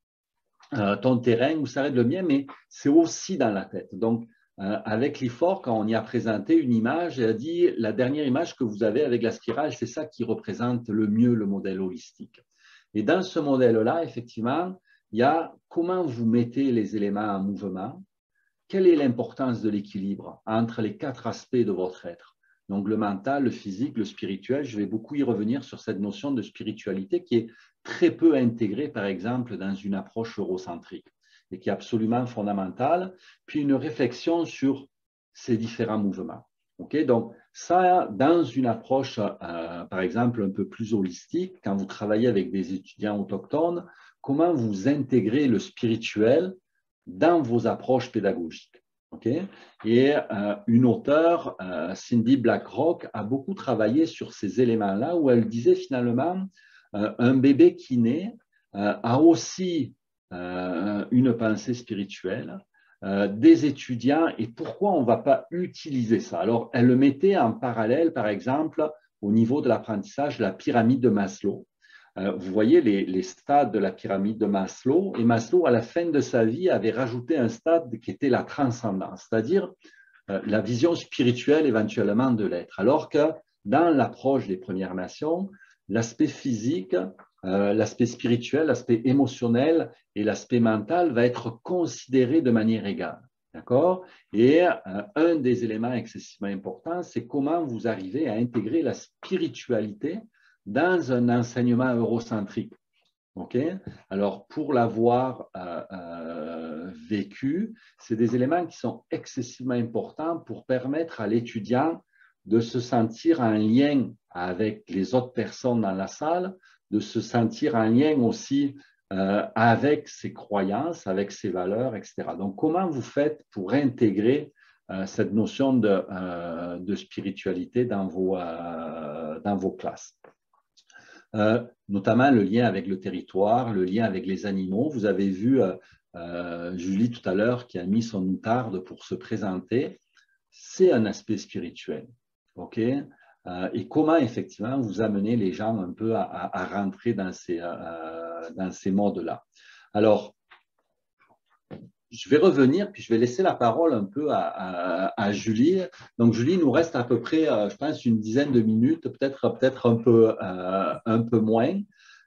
ton terrain, où s'arrête le mien, mais c'est aussi dans la tête. Donc, avec l'IFOR, quand on y a présenté une image, elle a dit la dernière image que vous avez avec la spirale, c'est ça qui représente le mieux le modèle holistique. Et dans ce modèle-là, effectivement, il y a comment vous mettez les éléments en mouvement, quelle est l'importance de l'équilibre entre les 4 aspects de votre être. Donc le mental, le physique, le spirituel, je vais beaucoup y revenir sur cette notion de spiritualité qui est très peu intégrée, par exemple, dans une approche eurocentrique, et qui est absolument fondamentale, puis une réflexion sur ces différents mouvements. Okay? Donc, ça, dans une approche, par exemple, un peu plus holistique, quand vous travaillez avec des étudiants autochtones, comment vous intégrez le spirituel dans vos approches pédagogiques. Okay? Et une auteure, Cindy Blackrock, a beaucoup travaillé sur ces éléments-là, où elle disait finalement, un bébé qui naît a aussi une pensée spirituelle, des étudiants, et pourquoi on ne va pas utiliser ça? Alors, elle le mettait en parallèle, par exemple, au niveau de l'apprentissage, la pyramide de Maslow. Vous voyez les stades de la pyramide de Maslow, et Maslow, à la fin de sa vie, avait rajouté un stade qui était la transcendance, c'est-à-dire la vision spirituelle éventuellement de l'être, alors que dans l'approche des Premières Nations, l'aspect physique, l'aspect spirituel, l'aspect émotionnel et l'aspect mental va être considéré de manière égale. D'accord? Et un des éléments excessivement importants, c'est comment vous arrivez à intégrer la spiritualité dans un enseignement eurocentrique. Okay? Alors, pour l'avoir vécu, c'est des éléments qui sont excessivement importants pour permettre à l'étudiant de se sentir en lien avec les autres personnes dans la salle, de se sentir en lien aussi avec ses croyances, avec ses valeurs, etc. Donc, comment vous faites pour intégrer cette notion de spiritualité dans vos classes? Notamment le lien avec le territoire, le lien avec les animaux. Vous avez vu Julie tout à l'heure qui a mis son outarde pour se présenter. C'est un aspect spirituel. Okay? Et comment effectivement vous amenez les gens un peu à rentrer dans ces modes-là. Alors, je vais revenir, puis je vais laisser la parole un peu à Julie. Donc, Julie, il nous reste à peu près, je pense, une dizaine de minutes, peut-être un peu moins.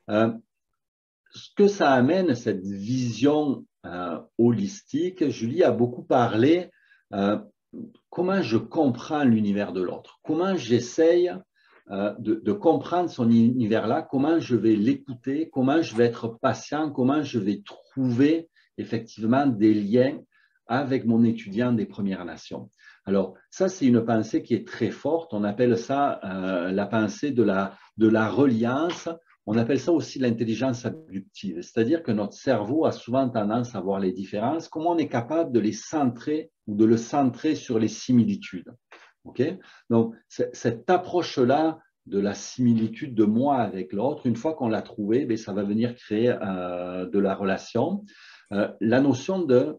Ce que ça amène, cette vision holistique, Julie a beaucoup parlé comment je comprends l'univers de l'autre, comment j'essaye de comprendre son univers-là, comment je vais l'écouter, comment je vais être patient, comment je vais trouver effectivement des liens avec mon étudiant des Premières Nations. Alors, ça, c'est une pensée qui est très forte. On appelle ça la pensée de la reliance. On appelle ça aussi l'intelligence abductive. C'est-à-dire que notre cerveau a souvent tendance à voir les différences. Comment on est capable de les centrer ou de le centrer sur les similitudes. Okay? Donc, cette approche-là de la similitude de moi avec l'autre, une fois qu'on l'a trouvée, bien, ça va venir créer de la relation. La notion de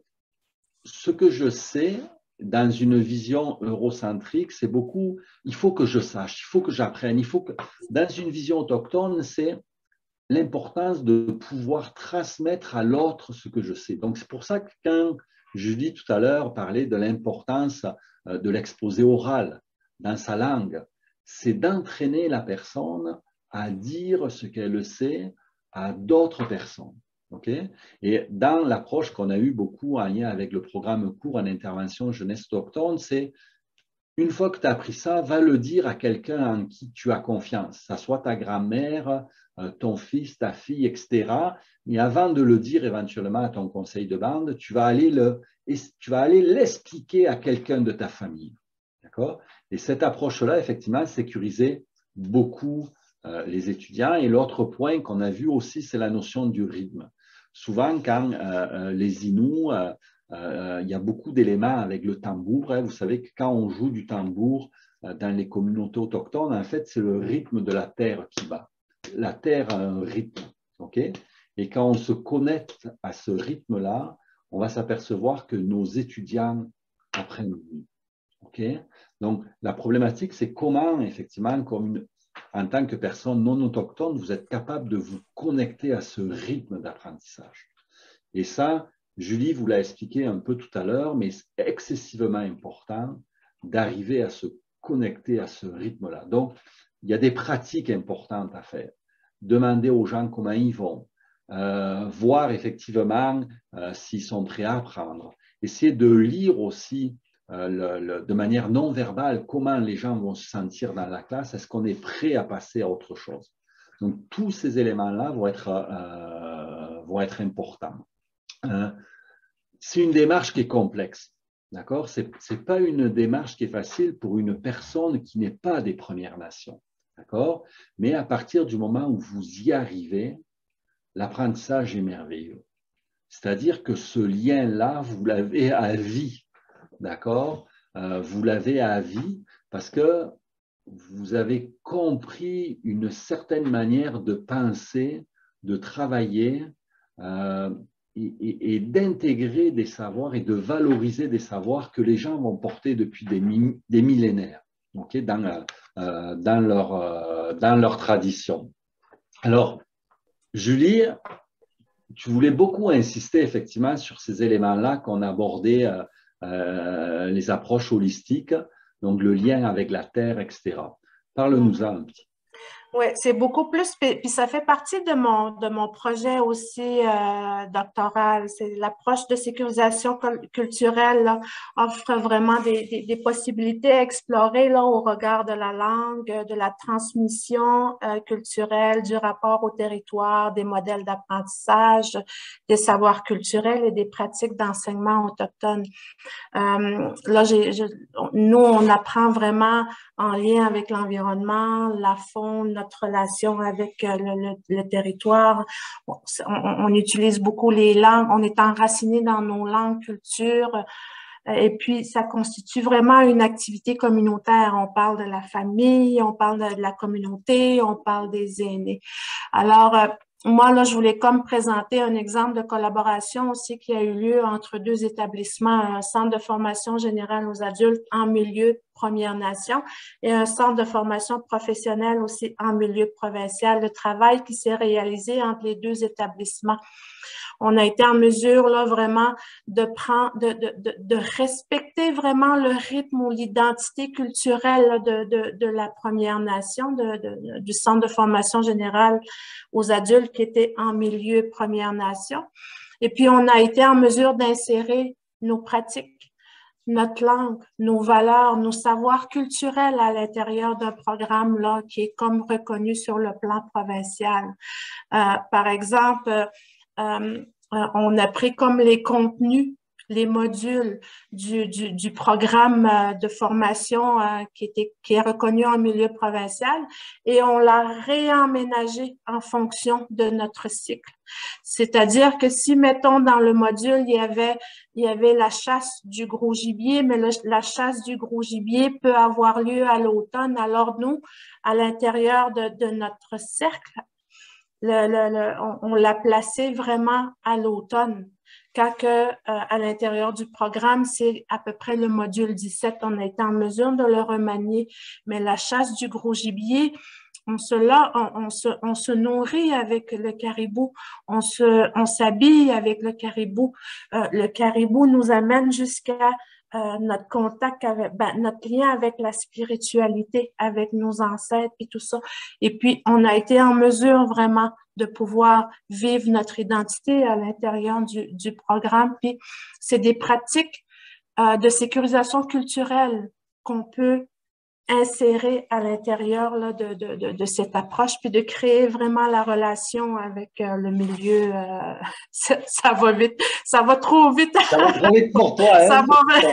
ce que je sais dans une vision eurocentrique, c'est beaucoup, il faut que je sache, il faut que j'apprenne, dans une vision autochtone, c'est l'importance de pouvoir transmettre à l'autre ce que je sais. Donc, c'est pour ça que quand Julie, tout à l'heure, parlait de l'importance de l'exposé oral dans sa langue, c'est d'entraîner la personne à dire ce qu'elle sait à d'autres personnes. Okay? Et dans l'approche qu'on a eu beaucoup en lien avec le programme court en intervention jeunesse autochtone, c'est une fois que tu as appris ça, va le dire à quelqu'un en qui tu as confiance, ça soit ta grand-mère, ton fils, ta fille, etc. Mais avant de le dire éventuellement à ton conseil de bande, tu vas aller l'expliquer à quelqu'un de ta famille. D'accord? Et cette approche-là, effectivement, sécurisait beaucoup les étudiants. Et l'autre point qu'on a vu aussi, c'est la notion du rythme. Souvent, quand les Inuits, il y a beaucoup d'éléments avec le tambour. Hein. Vous savez que quand on joue du tambour dans les communautés autochtones, en fait, c'est le rythme de la terre qui bat. La terre a un rythme. Okay? Et quand on se connecte à ce rythme-là, on va s'apercevoir que nos étudiants apprennent mieux. Okay? Donc, la problématique, c'est comment, effectivement, en tant que personne non autochtone, vous êtes capable de vous connecter à ce rythme d'apprentissage. Et ça, Julie vous l'a expliqué un peu tout à l'heure, mais c'est excessivement important d'arriver à se connecter à ce rythme-là. Donc, il y a des pratiques importantes à faire. Demander aux gens comment ils vont, voir effectivement s'ils sont prêts à apprendre. Essayer de lire aussi de manière non verbale comment les gens vont se sentir dans la classe. Est-ce qu'on est prêt à passer à autre chose? Donc, tous ces éléments-là vont être importants. C'est une démarche qui est complexe, d'accord? C'est pas une démarche qui est facile pour une personne qui n'est pas des Premières Nations, d'accord? Mais à partir du moment où vous y arrivez, l'apprentissage est merveilleux. C'est-à-dire que ce lien-là, vous l'avez à vie, d'accord? Vous l'avez à vie parce que vous avez compris une certaine manière de penser, de travailler, et d'intégrer des savoirs et de valoriser des savoirs que les gens vont porter depuis des millénaires, okay, dans leur tradition. Alors, Julie, tu voulais beaucoup insister effectivement sur ces éléments-là qu'on abordait, les approches holistiques, donc le lien avec la terre, etc. Parle-nous-en un petit. Oui, c'est beaucoup plus, puis ça fait partie de mon projet aussi doctoral. C'est l'approche de sécurisation culturelle là, offre vraiment des possibilités à explorer là, au regard de la langue, de la transmission culturelle, du rapport au territoire, des modèles d'apprentissage, des savoirs culturels et des pratiques d'enseignement autochtone. Là, nous, on apprend vraiment en lien avec l'environnement, la faune, notre relation avec le territoire. On utilise beaucoup les langues, on est enraciné dans nos langues, cultures. Et puis, ça constitue vraiment une activité communautaire. On parle de la famille, on parle de la communauté, on parle des aînés. Alors, moi, là, je voulais comme présenter un exemple de collaboration aussi qui a eu lieu entre deux établissements, un centre de formation générale aux adultes en milieu Première Nation et un centre de formation professionnelle aussi en milieu provincial. Le travail qui s'est réalisé entre les deux établissements. On a été en mesure là vraiment de respecter vraiment le rythme ou l'identité culturelle là, de la Première Nation, du Centre de formation générale aux adultes qui était en milieu Première Nation. Et puis, on a été en mesure d'insérer nos pratiques, notre langue, nos valeurs, nos savoirs culturels à l'intérieur d'un programme là qui est comme reconnu sur le plan provincial. Par exemple, on a pris comme les contenus les modules du programme de formation qui est reconnu en milieu provincial et on l'a réemménagé en fonction de notre cycle. C'est-à-dire que si, mettons, dans le module, il y avait la chasse du gros gibier, mais la chasse du gros gibier peut avoir lieu à l'automne. Alors nous, à l'intérieur de notre cercle, on l'a placé vraiment à l'automne. Quand à l'intérieur du programme, c'est à peu près le module 17, on a été en mesure de le remanier. Mais la chasse du gros gibier, on se nourrit avec le caribou, on s'habille avec le caribou. Le caribou nous amène jusqu'à notre contact avec, notre lien avec la spiritualité, avec nos ancêtres et tout ça. Et puis, on a été en mesure vraiment de pouvoir vivre notre identité à l'intérieur du programme. Puis, c'est des pratiques de sécurisation culturelle qu'on peut insérer à l'intérieur là, de cette approche, puis de créer vraiment la relation avec le milieu. Ça va vite, ça va trop vite. Ça va trop vite pour toi, hein? Ça va,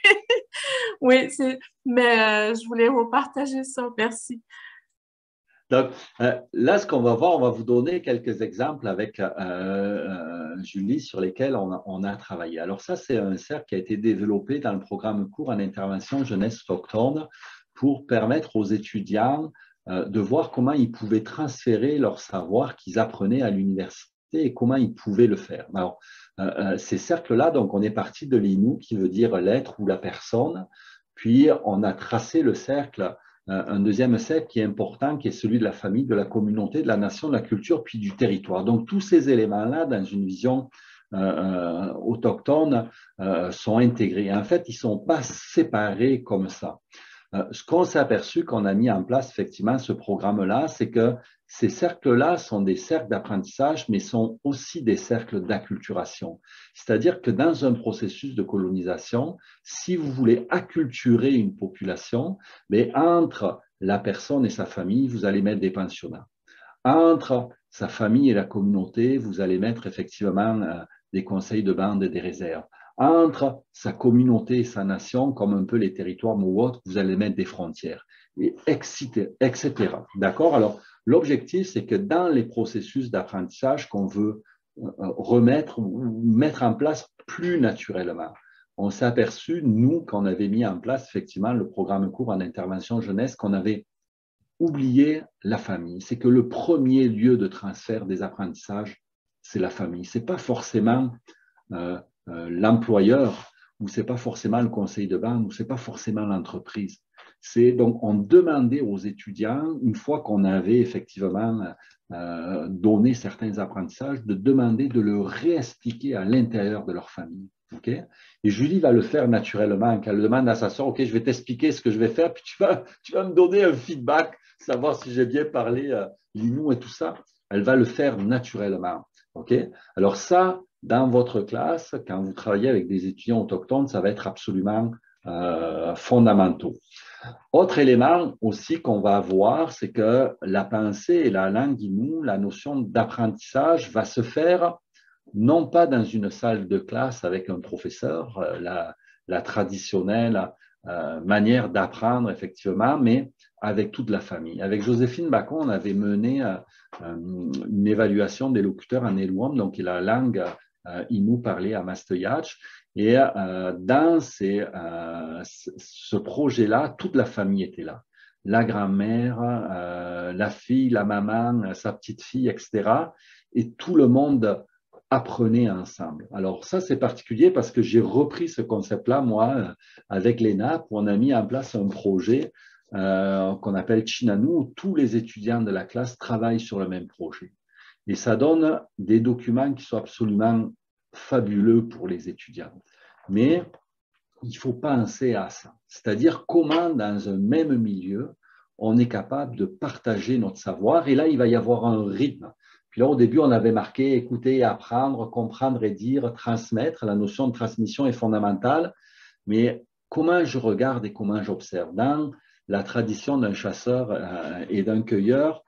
oui, mais je voulais vous partager ça. Merci. Donc, là, ce qu'on va voir, on va vous donner quelques exemples avec Julie sur lesquels on a travaillé. Alors ça, c'est un cercle qui a été développé dans le programme cours en intervention jeunesse autochtone pour permettre aux étudiants de voir comment ils pouvaient transférer leur savoir qu'ils apprenaient à l'université et comment ils pouvaient le faire. Alors, ces cercles-là, donc on est parti de l'Innu, qui veut dire l'être ou la personne, puis on a tracé le cercle, un deuxième cercle qui est important, qui est celui de la famille, de la communauté, de la nation, de la culture, puis du territoire. Donc tous ces éléments-là, dans une vision autochtone, sont intégrés. En fait, ils ne sont pas séparés comme ça. Ce qu'on s'est aperçu quand on a mis en place effectivement ce programme-là, c'est que ces cercles-là sont des cercles d'apprentissage, mais sont aussi des cercles d'acculturation. C'est-à-dire que dans un processus de colonisation, si vous voulez acculturer une population, mais entre la personne et sa famille, vous allez mettre des pensionnats. Entre sa famille et la communauté, vous allez mettre effectivement des conseils de bande et des réserves. Entre sa communauté et sa nation, comme un peu les territoires Mohawk, vous allez mettre des frontières, et etc. D'accord? Alors, l'objectif, c'est que dans les processus d'apprentissage qu'on veut remettre ou mettre en place plus naturellement, on s'est aperçu, nous, qu'on avait mis en place effectivement le programme cours en intervention jeunesse, qu'on avait oublié la famille. C'est que le premier lieu de transfert des apprentissages, c'est la famille. Ce n'est pas forcément l'employeur, ou ce n'est pas forcément le conseil de bande, ou ce n'est pas forcément l'entreprise. C'est donc, on demandait aux étudiants, une fois qu'on avait effectivement donné certains apprentissages, de demander de le réexpliquer à l'intérieur de leur famille. Okay? Et Julie va le faire naturellement. Quand elle demande à sa soeur, OK, je vais t'expliquer ce que je vais faire, puis tu vas me donner un feedback, savoir si j'ai bien parlé l'Innu et tout ça. Elle va le faire naturellement. Okay? Alors ça, dans votre classe, quand vous travaillez avec des étudiants autochtones, ça va être absolument fondamentaux. Autre élément aussi qu'on va voir, c'est que la pensée et la langue Innu, la notion d'apprentissage va se faire non pas dans une salle de classe avec un professeur, la traditionnelle manière d'apprendre effectivement, mais avec toute la famille. Avec Joséphine Bacon, on avait mené une évaluation des locuteurs en Eluam, donc la langue Innu parlée à Masteyatch. Et dans ce projet-là, toute la famille était là. La grand-mère, la fille, la maman, sa petite-fille, etc. Et tout le monde apprenait ensemble. Alors ça, c'est particulier parce que j'ai repris ce concept-là, moi, avec l'ENAP, où on a mis en place un projet qu'on appelle Chinanu, où tous les étudiants de la classe travaillent sur le même projet. Et ça donne des documents qui sont absolument fabuleux pour les étudiants. Mais il faut penser à ça. C'est-à-dire comment, dans un même milieu, on est capable de partager notre savoir. Et là, il va y avoir un rythme. Puis là, au début, on avait marqué écouter, apprendre, comprendre et dire, transmettre. La notion de transmission est fondamentale. Mais comment je regarde et comment j'observe? Dans la tradition d'un chasseur et d'un cueilleur,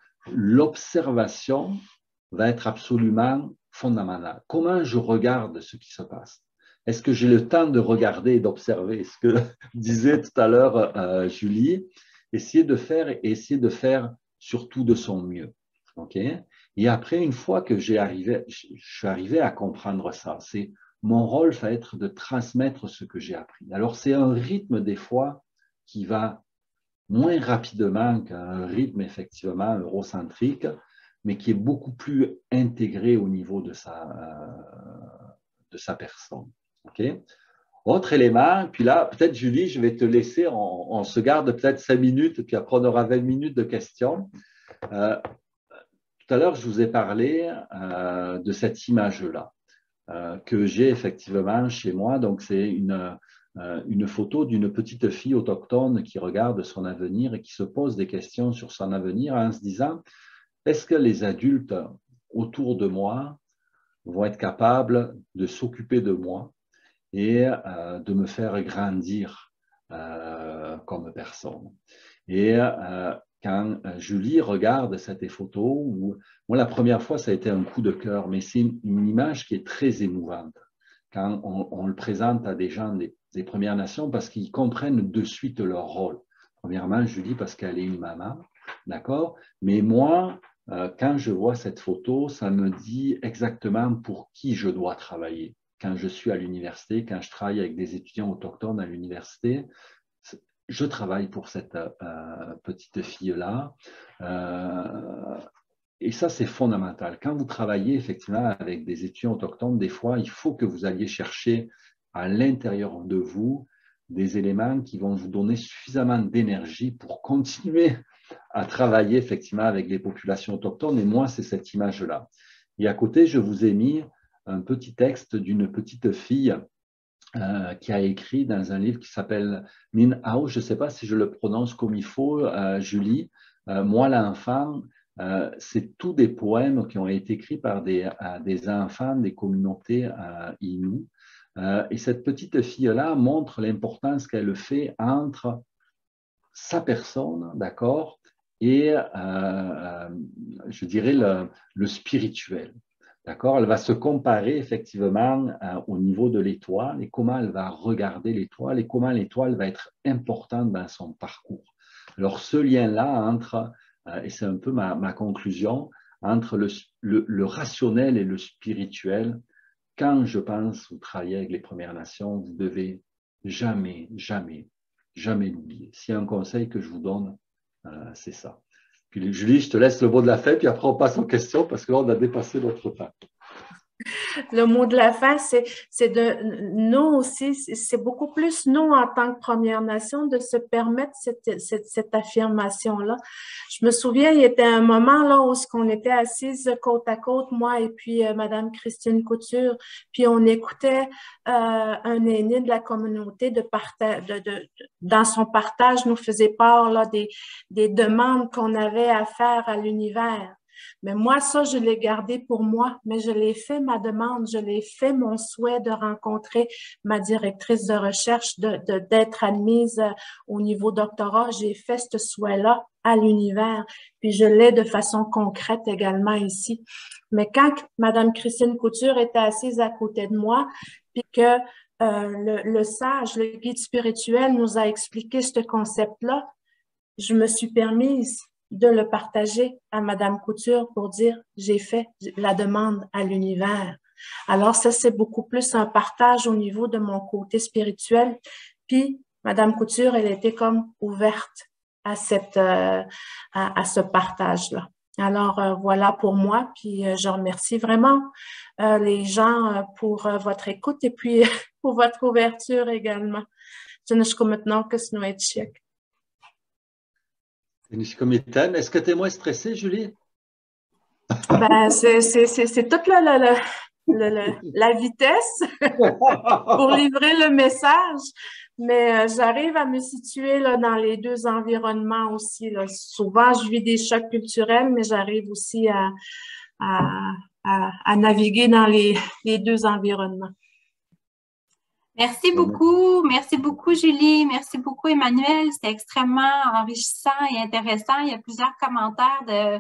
l'observation va être absolument fondamentale. Comment je regarde ce qui se passe? Est-ce que j'ai le temps de regarder et d'observer? Ce que disait tout à l'heure Julie, essayer de faire surtout de son mieux. Okay? Et après, une fois que je suis arrivé à comprendre ça, c'est mon rôle va être de transmettre ce que j'ai appris. Alors, c'est un rythme des fois qui va moins rapidement qu'un rythme effectivement eurocentrique, mais qui est beaucoup plus intégré au niveau de sa personne. Okay? Autre élément, puis là, peut-être Julie, je vais te laisser, on se garde peut-être 5 minutes, puis après on aura 20 minutes de questions. Tout à l'heure, je vous ai parlé de cette image-là que j'ai effectivement chez moi. Donc, c'est une photo d'une petite fille autochtone qui regarde son avenir et qui se pose des questions sur son avenir en se disant, est-ce que les adultes autour de moi vont être capables de s'occuper de moi et de me faire grandir comme personne. Et quand Julie regarde cette photo, moi la première fois ça a été un coup de cœur, mais c'est une image qui est très émouvante quand on le présente à des gens des Premières Nations parce qu'ils comprennent de suite leur rôle. Premièrement, Julie parce qu'elle est une maman, d'accord? Mais moi, quand je vois cette photo, ça me dit exactement pour qui je dois travailler. Quand je suis à l'université, quand je travaille avec des étudiants autochtones à l'université, je travaille pour cette petite fille-là. Et ça, c'est fondamental. Quand vous travaillez effectivement avec des étudiants autochtones, des fois, il faut que vous alliez chercher à l'intérieur de vous des éléments qui vont vous donner suffisamment d'énergie pour continuer à travailler effectivement avec les populations autochtones. Et moi, c'est cette image-là. Et à côté, je vous ai mis un petit texte d'une petite fille qui a écrit dans un livre qui s'appelle Min Aou. Je ne sais pas si je le prononce comme il faut, Julie. Moi, l'enfant, c'est tous des poèmes qui ont été écrits par des enfants des communautés Innu. Et cette petite fille-là montre l'importance qu'elle fait entre sa personne, d'accord, et je dirais le spirituel. D'accord? Elle va se comparer effectivement au niveau de l'étoile et comment elle va regarder l'étoile et comment l'étoile va être importante dans son parcours. Alors, ce lien-là entre, et c'est un peu ma conclusion, entre le rationnel et le spirituel, quand je pense ou travailler avec les Premières Nations, vous devez jamais, jamais, jamais l'oublier. S'il y a un conseil que je vous donne, c'est ça. Puis Julie, je te laisse le mot de la fin, puis après on passe aux questions parce que là, on a dépassé notre temps. Le mot de la fin, c'est de nous aussi, c'est beaucoup plus nous en tant que Première Nation de se permettre cette affirmation-là. Je me souviens, il y était un moment là où on était assises côte à côte, moi et puis Madame Christine Couture, puis on écoutait un aîné de la communauté dans son partage nous faisait part là, des demandes qu'on avait à faire à l'univers. Mais moi, ça, je l'ai gardé pour moi, mais je l'ai fait ma demande, je l'ai fait mon souhait de rencontrer ma directrice de recherche, d'être admise au niveau doctorat. J'ai fait ce souhait-là à l'univers, puis je l'ai de façon concrète également ici. Mais quand Madame Christine Couture était assise à côté de moi, puis que le sage, le guide spirituel nous a expliqué ce concept-là, je me suis permise de le partager à Madame Couture pour dire j'ai fait la demande à l'univers. Alors ça, c'est beaucoup plus un partage au niveau de mon côté spirituel. Puis Madame Couture, elle était comme ouverte à ce partage-là. Alors voilà pour moi, puis je remercie vraiment les gens pour votre écoute et puis pour votre ouverture également. Maintenant que ce n'est pas Est-ce que tu es moins stressée, Julie? Ben, c'est toute la vitesse pour livrer le message, mais j'arrive à me situer là, dans les deux environnements aussi. Là. Souvent, je vis des chocs culturels, mais j'arrive aussi à naviguer dans les deux environnements. Merci beaucoup Julie, merci beaucoup Emmanuel, c'était extrêmement enrichissant et intéressant. Il y a plusieurs commentaires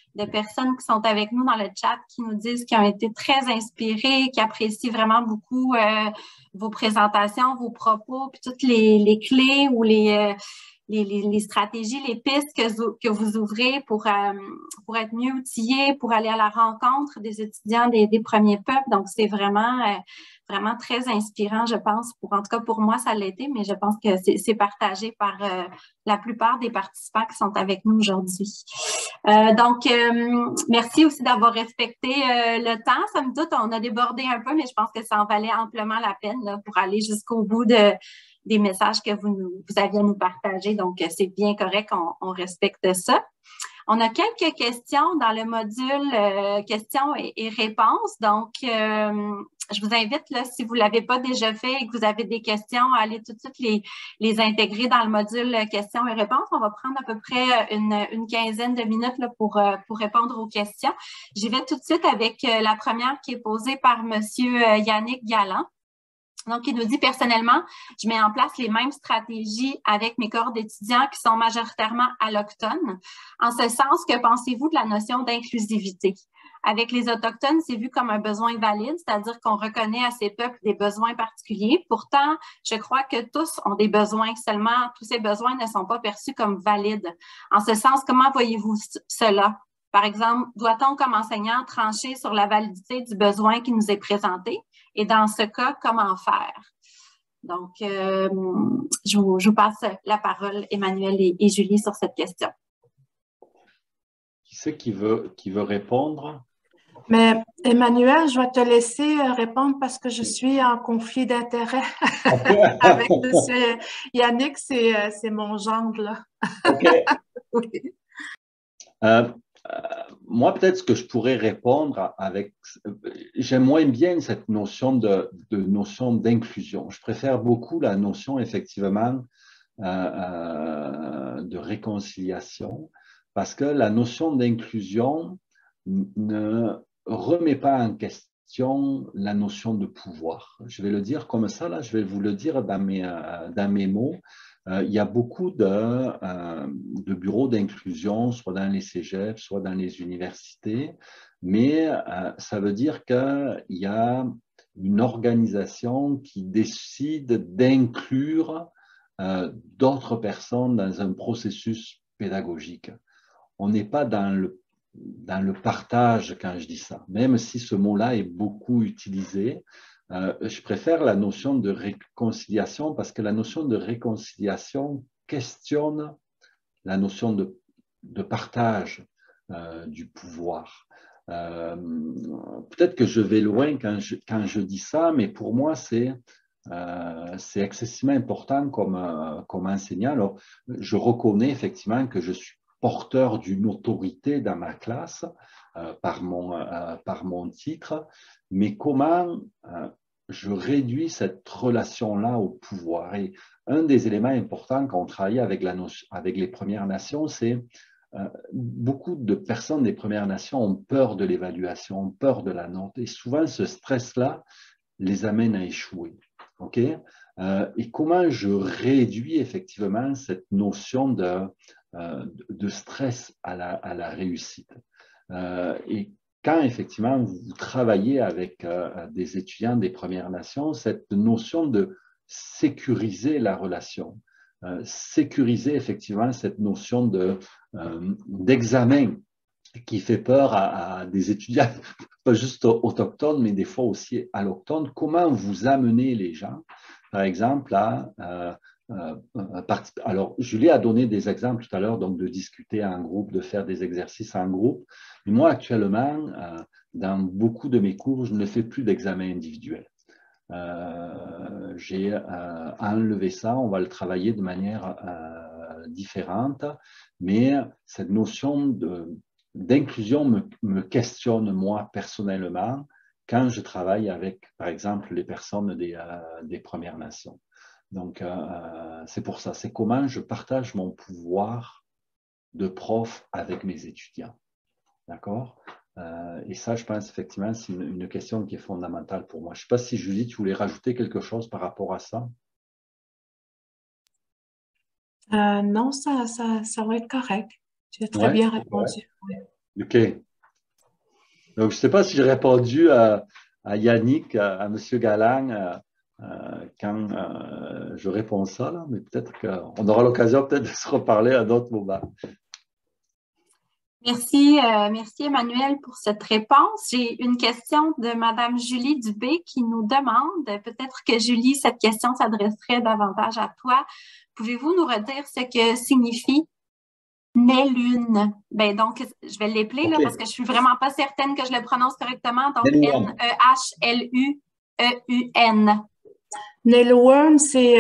de personnes qui sont avec nous dans le chat qui nous disent qu'ils ont été très inspirés, qui apprécient vraiment beaucoup vos présentations, vos propos, puis toutes les clés ou les stratégies, les pistes que vous ouvrez pour être mieux outillés, pour aller à la rencontre des étudiants des premiers peuples. Donc, c'est vraiment très inspirant, je pense. En tout cas, pour moi, ça l'a été, mais je pense que c'est partagé par la plupart des participants qui sont avec nous aujourd'hui. Donc, merci aussi d'avoir respecté le temps. Somme toute, on a débordé un peu, mais je pense que ça en valait amplement la peine là, pour aller jusqu'au bout des messages que vous aviez à nous partager. Donc, c'est bien correct, on respecte ça. On a quelques questions dans le module questions et réponses. Donc, je vous invite, là, si vous ne l'avez pas déjà fait et que vous avez des questions, à aller tout de suite les intégrer dans le module questions et réponses. On va prendre à peu près une quinzaine de minutes là, pour répondre aux questions. J'y vais tout de suite avec la première qui est posée par Monsieur Yannick Galland. Donc, il nous dit, personnellement, je mets en place les mêmes stratégies avec mes cohortes d'étudiants qui sont majoritairement allochtones. En ce sens, que pensez-vous de la notion d'inclusivité? Avec les Autochtones, c'est vu comme un besoin valide, c'est-à-dire qu'on reconnaît à ces peuples des besoins particuliers. Pourtant, je crois que tous ont des besoins, seulement tous ces besoins ne sont pas perçus comme valides. En ce sens, comment voyez-vous cela? Par exemple, doit-on, comme enseignant, trancher sur la validité du besoin qui nous est présenté? Et dans ce cas, comment faire? Donc, je vous passe la parole, Emmanuel et Julie, sur cette question. Qui c'est qui veut répondre? Mais Emmanuel, je vais te laisser répondre parce que je suis en conflit d'intérêts avec M. Yannick, c'est mon gendre, là. OK. Oui. Moi, peut-être ce que je pourrais répondre avec, j'aime moins bien cette notion notion d'inclusion. Je préfère beaucoup la notion effectivement de réconciliation, parce que la notion d'inclusion ne remet pas en question la notion de pouvoir. Je vais le dire comme ça, là, je vais vous le dire dans mes mots. Il y a beaucoup de bureaux d'inclusion, soit dans les cégeps, soit dans les universités, mais ça veut dire qu'il y a une organisation qui décide d'inclure d'autres personnes dans un processus pédagogique. On n'est pas dans le partage quand je dis ça, même si ce mot-là est beaucoup utilisé. Je préfère la notion de réconciliation parce que la notion de réconciliation questionne la notion de partage du pouvoir. Peut-être que je vais loin quand je dis ça, mais pour moi, c'est excessivement important comme enseignant. Alors, je reconnais effectivement que je suis porteur d'une autorité dans ma classe par mon titre, mais comment je réduis cette relation-là au pouvoir? Et un des éléments importants quand on travaille avec les Premières Nations, c'est beaucoup de personnes des Premières Nations ont peur de l'évaluation, ont peur de la note, et souvent ce stress-là les amène à échouer. Okay? Et comment je réduis effectivement cette notion de stress à la réussite? Et quand effectivement vous travaillez avec des étudiants des Premières Nations, cette notion de sécuriser la relation, sécuriser effectivement cette notion d'examen qui fait peur à des étudiants, pas juste autochtones, mais des fois aussi allochtones. Comment vous amenez les gens, par exemple, à participer? Alors, Julie a donné des exemples tout à l'heure, donc de discuter en groupe, de faire des exercices en groupe. Mais moi, actuellement, dans beaucoup de mes cours, je ne fais plus d'examen individuel. J'ai enlevé ça, on va le travailler de manière différente, mais cette notion d'inclusion me questionne moi personnellement quand je travaille avec, par exemple, les personnes des Premières Nations. Donc, c'est pour ça, c'est comment je partage mon pouvoir de prof avec mes étudiants. D'accord? Et ça, je pense effectivement, c'est une question qui est fondamentale pour moi. Je ne sais pas si Julie, tu voulais rajouter quelque chose par rapport à ça? Non, ça va être correct. Tu as très bien répondu. Ouais. OK. Donc, je ne sais pas si j'ai répondu à Yannick, à M. Galang, quand je réponds ça, là, mais peut-être qu'on aura l'occasion peut-être de se reparler à d'autres moments. Merci, merci Emmanuel pour cette réponse. J'ai une question de Madame Julie Dubé qui nous demande, peut-être que Julie, cette question s'adresserait davantage à toi. Pouvez-vous nous redire ce que signifie Nélune? Ben donc, je vais l'épeler là parce que je suis vraiment pas certaine que je le prononce correctement. Donc, N-E-H-L-U-E-U-N. Nélune, c'est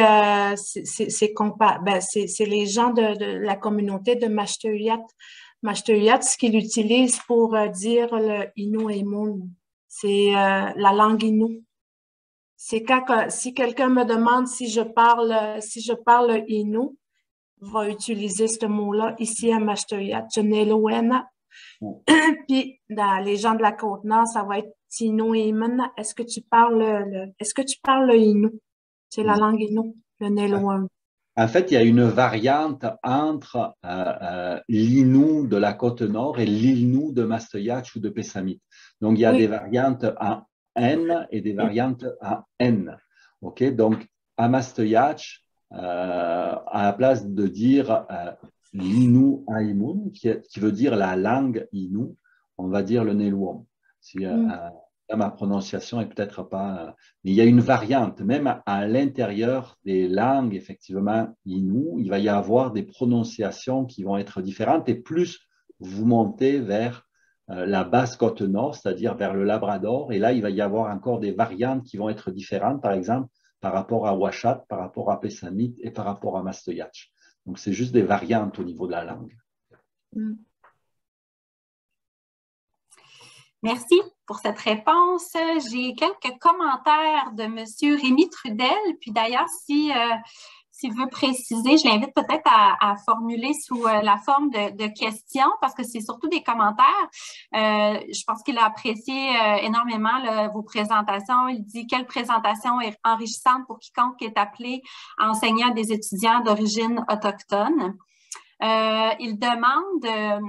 les gens de la communauté de Mashteuiat. Mashteuiat, ce qu'ils utilisent pour dire le Innu et Mun. C'est la langue Innu. C'est si quelqu'un me demande si je parle Innu, va utiliser ce mot-là ici à Mashteuiat. Nélune. Puis, dans les gens de la Côte-Nord, ça va être Tino et Imen. Est-ce que tu parles le Innu? C'est la langue Innu, le Nélune. En fait, il y a une variante entre l'Innu de la Côte-Nord et l'Innu de Mashteuiatch ou de Pessamit. Donc, il y a des variantes en N et des variantes en N. OK? Donc, à Mashteuiatch, à la place de dire l'Innu Aimun, qui veut dire la langue Innu, on va dire le Nélune. Ma prononciation est peut-être pas... mais il y a une variante, même à l'intérieur des langues, effectivement, Innu, il va y avoir des prononciations qui vont être différentes et plus vous montez vers la basse côte nord, c'est-à-dire vers le Labrador, et là, il va y avoir encore des variantes qui vont être différentes, par exemple, par rapport à Uashat, par rapport à Pessamit et par rapport à Mashteuiatch. Donc, c'est juste des variantes au niveau de la langue. Merci pour cette réponse. J'ai quelques commentaires de M. Rémi Trudel. Puis d'ailleurs, s'il veut préciser, je l'invite peut-être à formuler sous la forme de questions parce que c'est surtout des commentaires. Je pense qu'il a apprécié énormément vos présentations. Il dit « Quelle présentation est enrichissante pour quiconque est appelé à enseigner à des étudiants d'origine autochtone. » Il demande...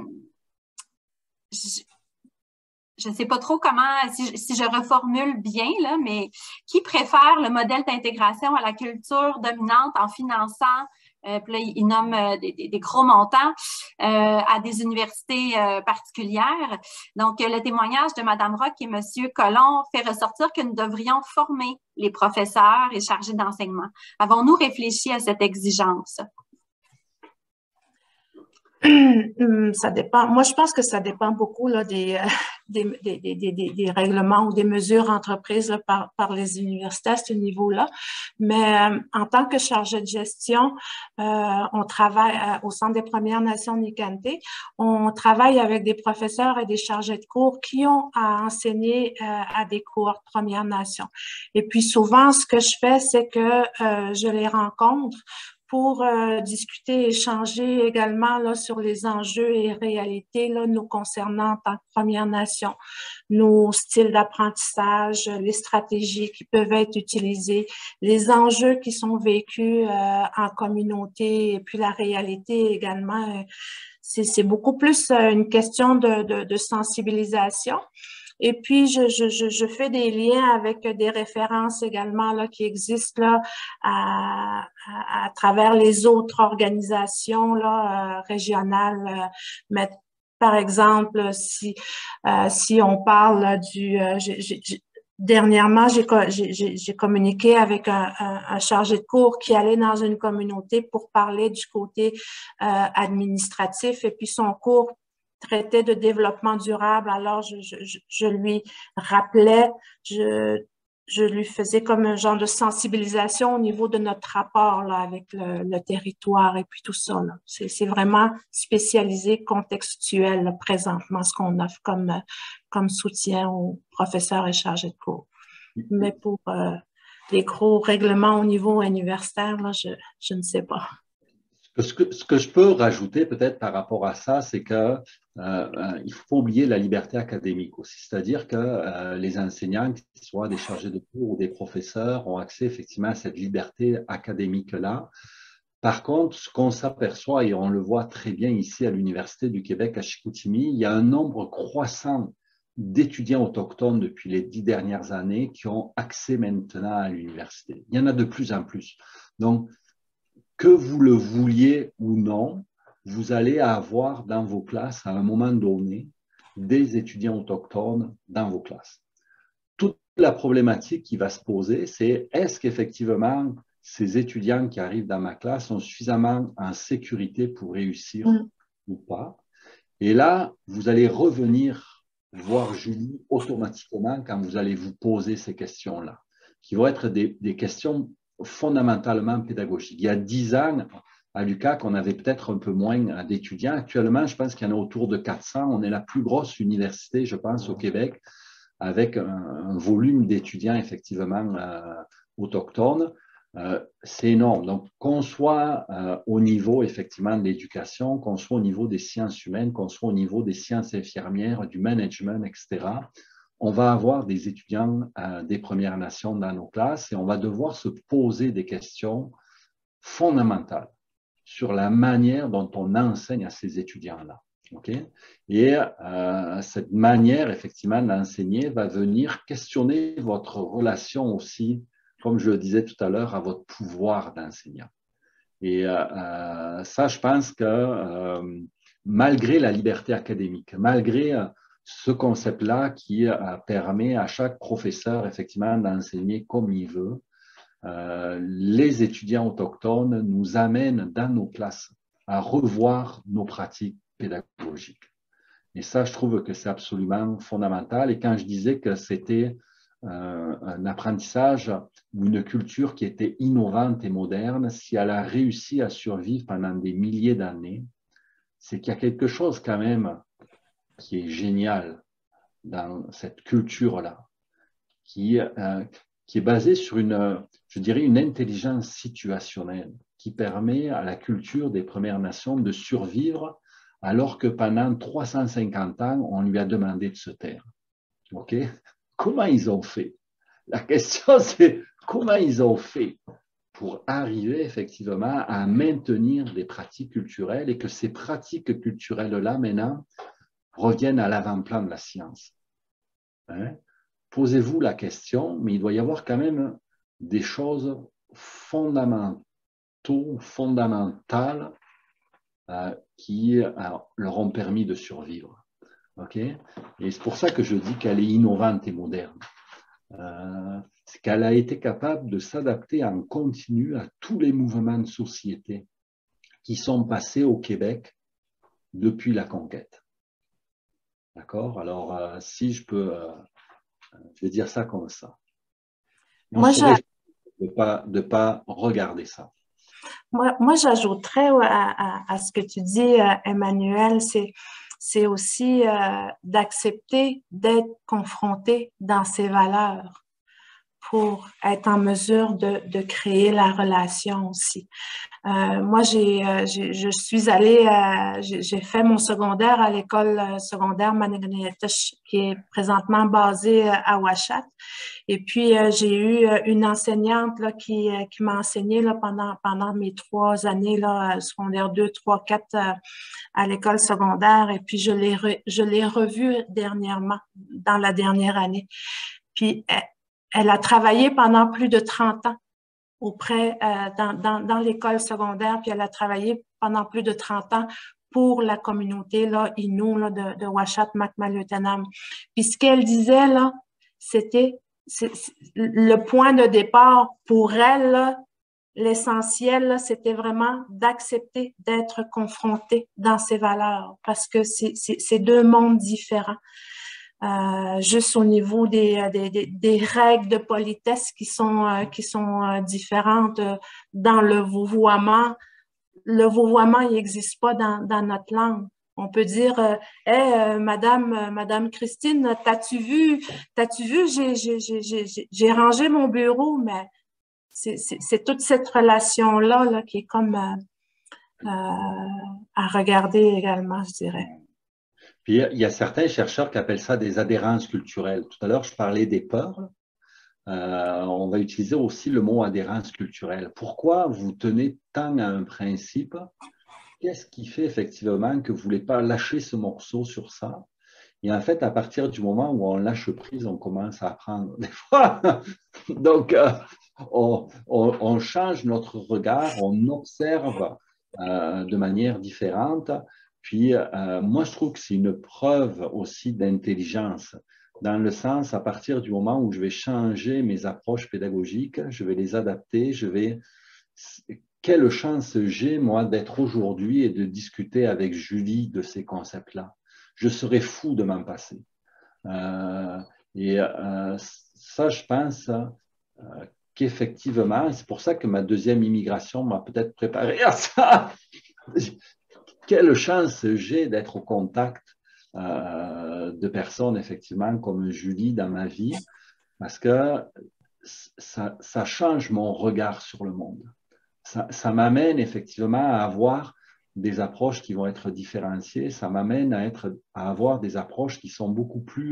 je ne sais pas trop comment, si je reformule bien, là, mais qui préfère le modèle d'intégration à la culture dominante en finançant, puis là, il nomme des gros montants à des universités particulières. Donc, le témoignage de Mme Rock et M. Colomb fait ressortir que nous devrions former les professeurs et chargés d'enseignement. Avons-nous réfléchi à cette exigence? Ça dépend. Moi, je pense que ça dépend beaucoup là, des règlements ou des mesures entreprises là, par les universités à ce niveau-là. Mais en tant que chargé de gestion, on travaille au Centre des Premières Nations Nikanté. On travaille avec des professeurs et des chargés de cours qui ont à enseigner à des cours Premières Nations. Et puis souvent, ce que je fais, c'est que je les rencontre pour discuter, échanger également là, sur les enjeux et réalités là, nous concernant en tant que Première Nation, nos styles d'apprentissage, les stratégies qui peuvent être utilisées, les enjeux qui sont vécus en communauté et puis la réalité également. C'est beaucoup plus une question de sensibilisation. Et puis, je fais des liens avec des références également là, qui existent là, à travers les autres organisations là, régionales. Mais, par exemple, si on parle dernièrement, j'ai communiqué avec un chargé de cours qui allait dans une communauté pour parler du côté administratif et puis son cours traitait de développement durable. Alors, je lui rappelais, je lui faisais comme un genre de sensibilisation au niveau de notre rapport là, avec le territoire et puis tout ça. C'est vraiment spécialisé, contextuel là, présentement, ce qu'on offre comme soutien aux professeurs et chargés de cours. Mais pour les gros règlements au niveau universitaire, là, je ne sais pas. Ce que je peux rajouter peut-être par rapport à ça, c'est que il faut oublier la liberté académique aussi. C'est-à-dire que les enseignants, qu'ils soient des chargés de cours ou des professeurs, ont accès effectivement à cette liberté académique-là. Par contre, ce qu'on s'aperçoit, et on le voit très bien ici à l'Université du Québec à Chicoutimi, il y a un nombre croissant d'étudiants autochtones depuis les 10 dernières années qui ont accès maintenant à l'université. Il y en a de plus en plus. Donc, que vous le vouliez ou non, vous allez avoir dans vos classes, à un moment donné, des étudiants autochtones dans vos classes. Toute la problématique qui va se poser, c'est est-ce qu'effectivement, ces étudiants qui arrivent dans ma classe sont suffisamment en sécurité pour réussir ou pas? Et là, vous allez revenir voir Julie automatiquement quand vous allez vous poser ces questions-là, qui vont être des questions fondamentalement pédagogiques. Il y a 10 ans, à l'UQAC, on avait peut-être un peu moins d'étudiants. Actuellement, je pense qu'il y en a autour de 400. On est la plus grosse université, je pense, au Québec, avec un volume d'étudiants effectivement autochtones. C'est énorme. Donc, qu'on soit au niveau effectivement de l'éducation, qu'on soit au niveau des sciences humaines, qu'on soit au niveau des sciences infirmières, du management, etc., on va avoir des étudiants des Premières Nations dans nos classes et on va devoir se poser des questions fondamentales sur la manière dont on enseigne à ces étudiants-là. Okay? Et cette manière, effectivement, d'enseigner va venir questionner votre relation aussi, comme je le disais tout à l'heure, à votre pouvoir d'enseignant. Et ça, je pense que malgré la liberté académique, malgré ce concept-là qui permet à chaque professeur, effectivement, d'enseigner comme il veut, les étudiants autochtones nous amènent dans nos classes à revoir nos pratiques pédagogiques. Et ça, je trouve que c'est absolument fondamental. Et quand je disais que c'était un apprentissage ou une culture qui était innovante et moderne, si elle a réussi à survivre pendant des milliers d'années, c'est qu'il y a quelque chose quand même qui est génial dans cette culture-là, qui est basée sur je dirais, une intelligence situationnelle qui permet à la culture des Premières Nations de survivre alors que pendant 350 ans, on lui a demandé de se taire. OK? Comment ils ont fait? La question, c'est comment ils ont fait pour arriver effectivement à maintenir des pratiques culturelles et que ces pratiques culturelles-là, maintenant, reviennent à l'avant-plan de la science. Hein? Posez-vous la question, mais il doit y avoir quand même des choses fondamentales qui leur ont permis de survivre. Okay? Et c'est pour ça que je dis qu'elle est innovante et moderne. C'est qu'elle a été capable de s'adapter en continu à tous les mouvements de société qui sont passés au Québec depuis la conquête. D'accord? Alors, si je peux, je vais dire ça comme ça. On saurait de pas regarder ça. Moi j'ajouterais à ce que tu dis, Emmanuel, c'est aussi d'accepter d'être confronté dans ses valeurs pour être en mesure de créer la relation aussi. Moi, je suis allée, j'ai fait mon secondaire à l'école secondaire Maniganeyetech, qui est présentement basée à Ouachat. Et puis, j'ai eu une enseignante là, qui m'a enseigné là, pendant mes 3 années, là, secondaire 2, 3, 4 à l'école secondaire. Et puis, je l'ai revue dernièrement, dans la dernière année. Puis, elle a travaillé pendant plus de 30 ans auprès dans l'école secondaire, puis elle a travaillé pendant plus de 30 ans pour la communauté là, Innu là, de Uashat Makmalutanam. Puis ce qu'elle disait, là, c'était le point de départ pour elle, l'essentiel, c'était vraiment d'accepter d'être confrontée dans ses valeurs, parce que c'est 2 mondes différents. Juste au niveau des règles de politesse qui sont différentes dans le vouvoiement. Le vouvoiement, il n'existe pas dans notre langue. On peut dire, hey, Madame Christine, t'as-tu vu, j'ai rangé mon bureau, mais c'est toute cette relation-là là, qui est comme à regarder également, je dirais. Puis il y a certains chercheurs qui appellent ça des adhérences culturelles. Tout à l'heure, je parlais des peurs. on va utiliser aussi le mot adhérence culturelle. Pourquoi vous tenez tant à un principe? Qu'est-ce qui fait effectivement que vous ne voulez pas lâcher ce morceau sur ça? Et en fait, à partir du moment où on lâche prise, on commence à apprendre des fois. Donc, on change notre regard, on observe de manière différente. Puis, moi, je trouve que c'est une preuve aussi d'intelligence, dans le sens, à partir du moment où je vais changer mes approches pédagogiques, je vais les adapter, quelle chance j'ai, moi, d'être aujourd'hui et de discuter avec Julie de ces concepts-là. Je serais fou de m'en passer. Ça, je pense qu'effectivement, c'est pour ça que ma deuxième immigration m'a peut-être préparé à ça. Quelle chance j'ai d'être au contact de personnes, effectivement, comme Julie dans ma vie, parce que ça change mon regard sur le monde. Ça m'amène effectivement à avoir des approches qui vont être différenciées, ça m'amène à avoir des approches qui sont beaucoup plus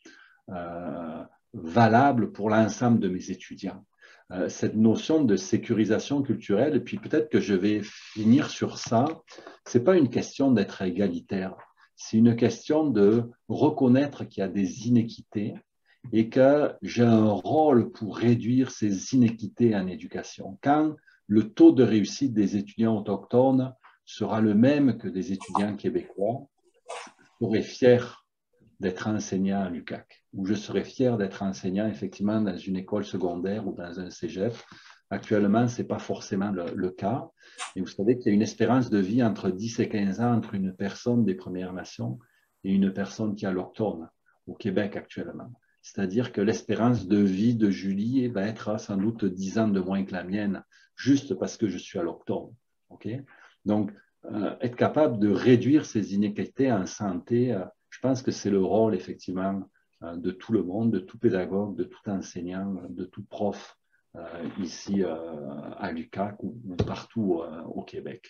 valables pour l'ensemble de mes étudiants. Cette notion de sécurisation culturelle, et puis peut-être que je vais finir sur ça, ce n'est pas une question d'être égalitaire, c'est une question de reconnaître qu'il y a des inéquités et que j'ai un rôle pour réduire ces inéquités en éducation. Quand le taux de réussite des étudiants autochtones sera le même que des étudiants québécois, je serai fier d'être enseignant à l'UQAC, ou je serais fier d'être enseignant effectivement dans une école secondaire ou dans un cégep. Actuellement, ce n'est pas forcément le cas. Et vous savez qu'il y a une espérance de vie entre 10 et 15 ans entre une personne des Premières Nations et une personne qui est autochtone au Québec actuellement. C'est-à-dire que l'espérance de vie de Julie va être sans doute 10 ans de moins que la mienne, juste parce que je suis autochtone. Okay? Donc, être capable de réduire ces inéquités en santé, je pense que c'est le rôle, effectivement, de tout le monde, de tout pédagogue, de tout enseignant, de tout prof ici à l'UQAC ou partout au Québec.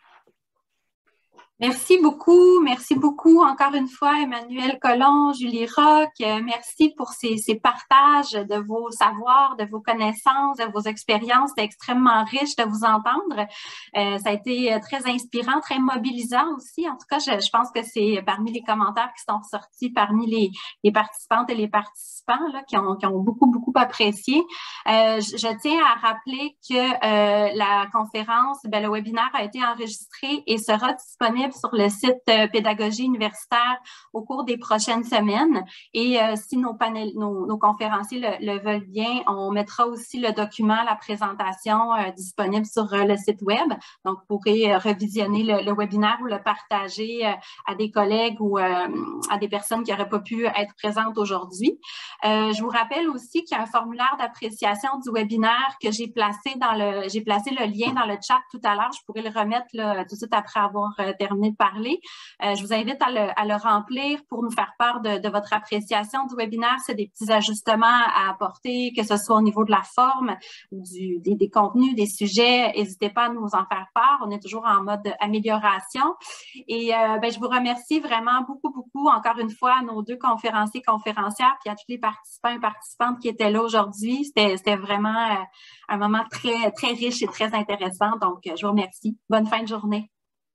Merci beaucoup encore une fois Emmanuel Colomb, Julie Roch. Merci pour ces partages de vos savoirs, de vos connaissances, de vos expériences. C'est extrêmement riche de vous entendre. Ça a été très inspirant, très mobilisant aussi. En tout cas, je pense que c'est parmi les commentaires qui sont sortis parmi les participantes et les participants là, qui ont beaucoup apprécié. Je tiens à rappeler que la conférence, le webinaire a été enregistré et sera disponible sur le site Pédagogie universitaire au cours des prochaines semaines. Et si nos conférenciers le veulent bien, on mettra aussi le document, la présentation disponible sur le site web. Donc, vous pourrez revisionner le webinaire ou le partager à des collègues ou à des personnes qui n'auraient pas pu être présentes aujourd'hui. Je vous rappelle aussi qu'il y a un formulaire d'appréciation du webinaire que j'ai placé le lien dans le chat tout à l'heure. Je pourrais le remettre là, tout de suite après avoir terminé de parler. Je vous invite à le remplir pour nous faire part de votre appréciation du webinaire. C'est des petits ajustements à apporter, que ce soit au niveau de la forme, des contenus, des sujets. N'hésitez pas à nous en faire part. On est toujours en mode amélioration. Et je vous remercie vraiment beaucoup, encore une fois, à nos deux conférenciers, conférencières, puis à tous les participants et participantes qui étaient là aujourd'hui. C'était vraiment un moment très, très riche et très intéressant. Donc, je vous remercie. Bonne fin de journée.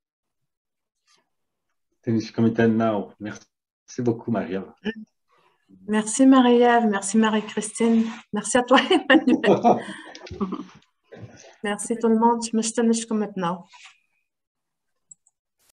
Merci beaucoup, Marie-Ève. Merci, Marie-Ève. Merci, Marie-Christine. Merci à toi, Emmanuel. Merci tout le monde. Je me suis tenue jusqu'à maintenant.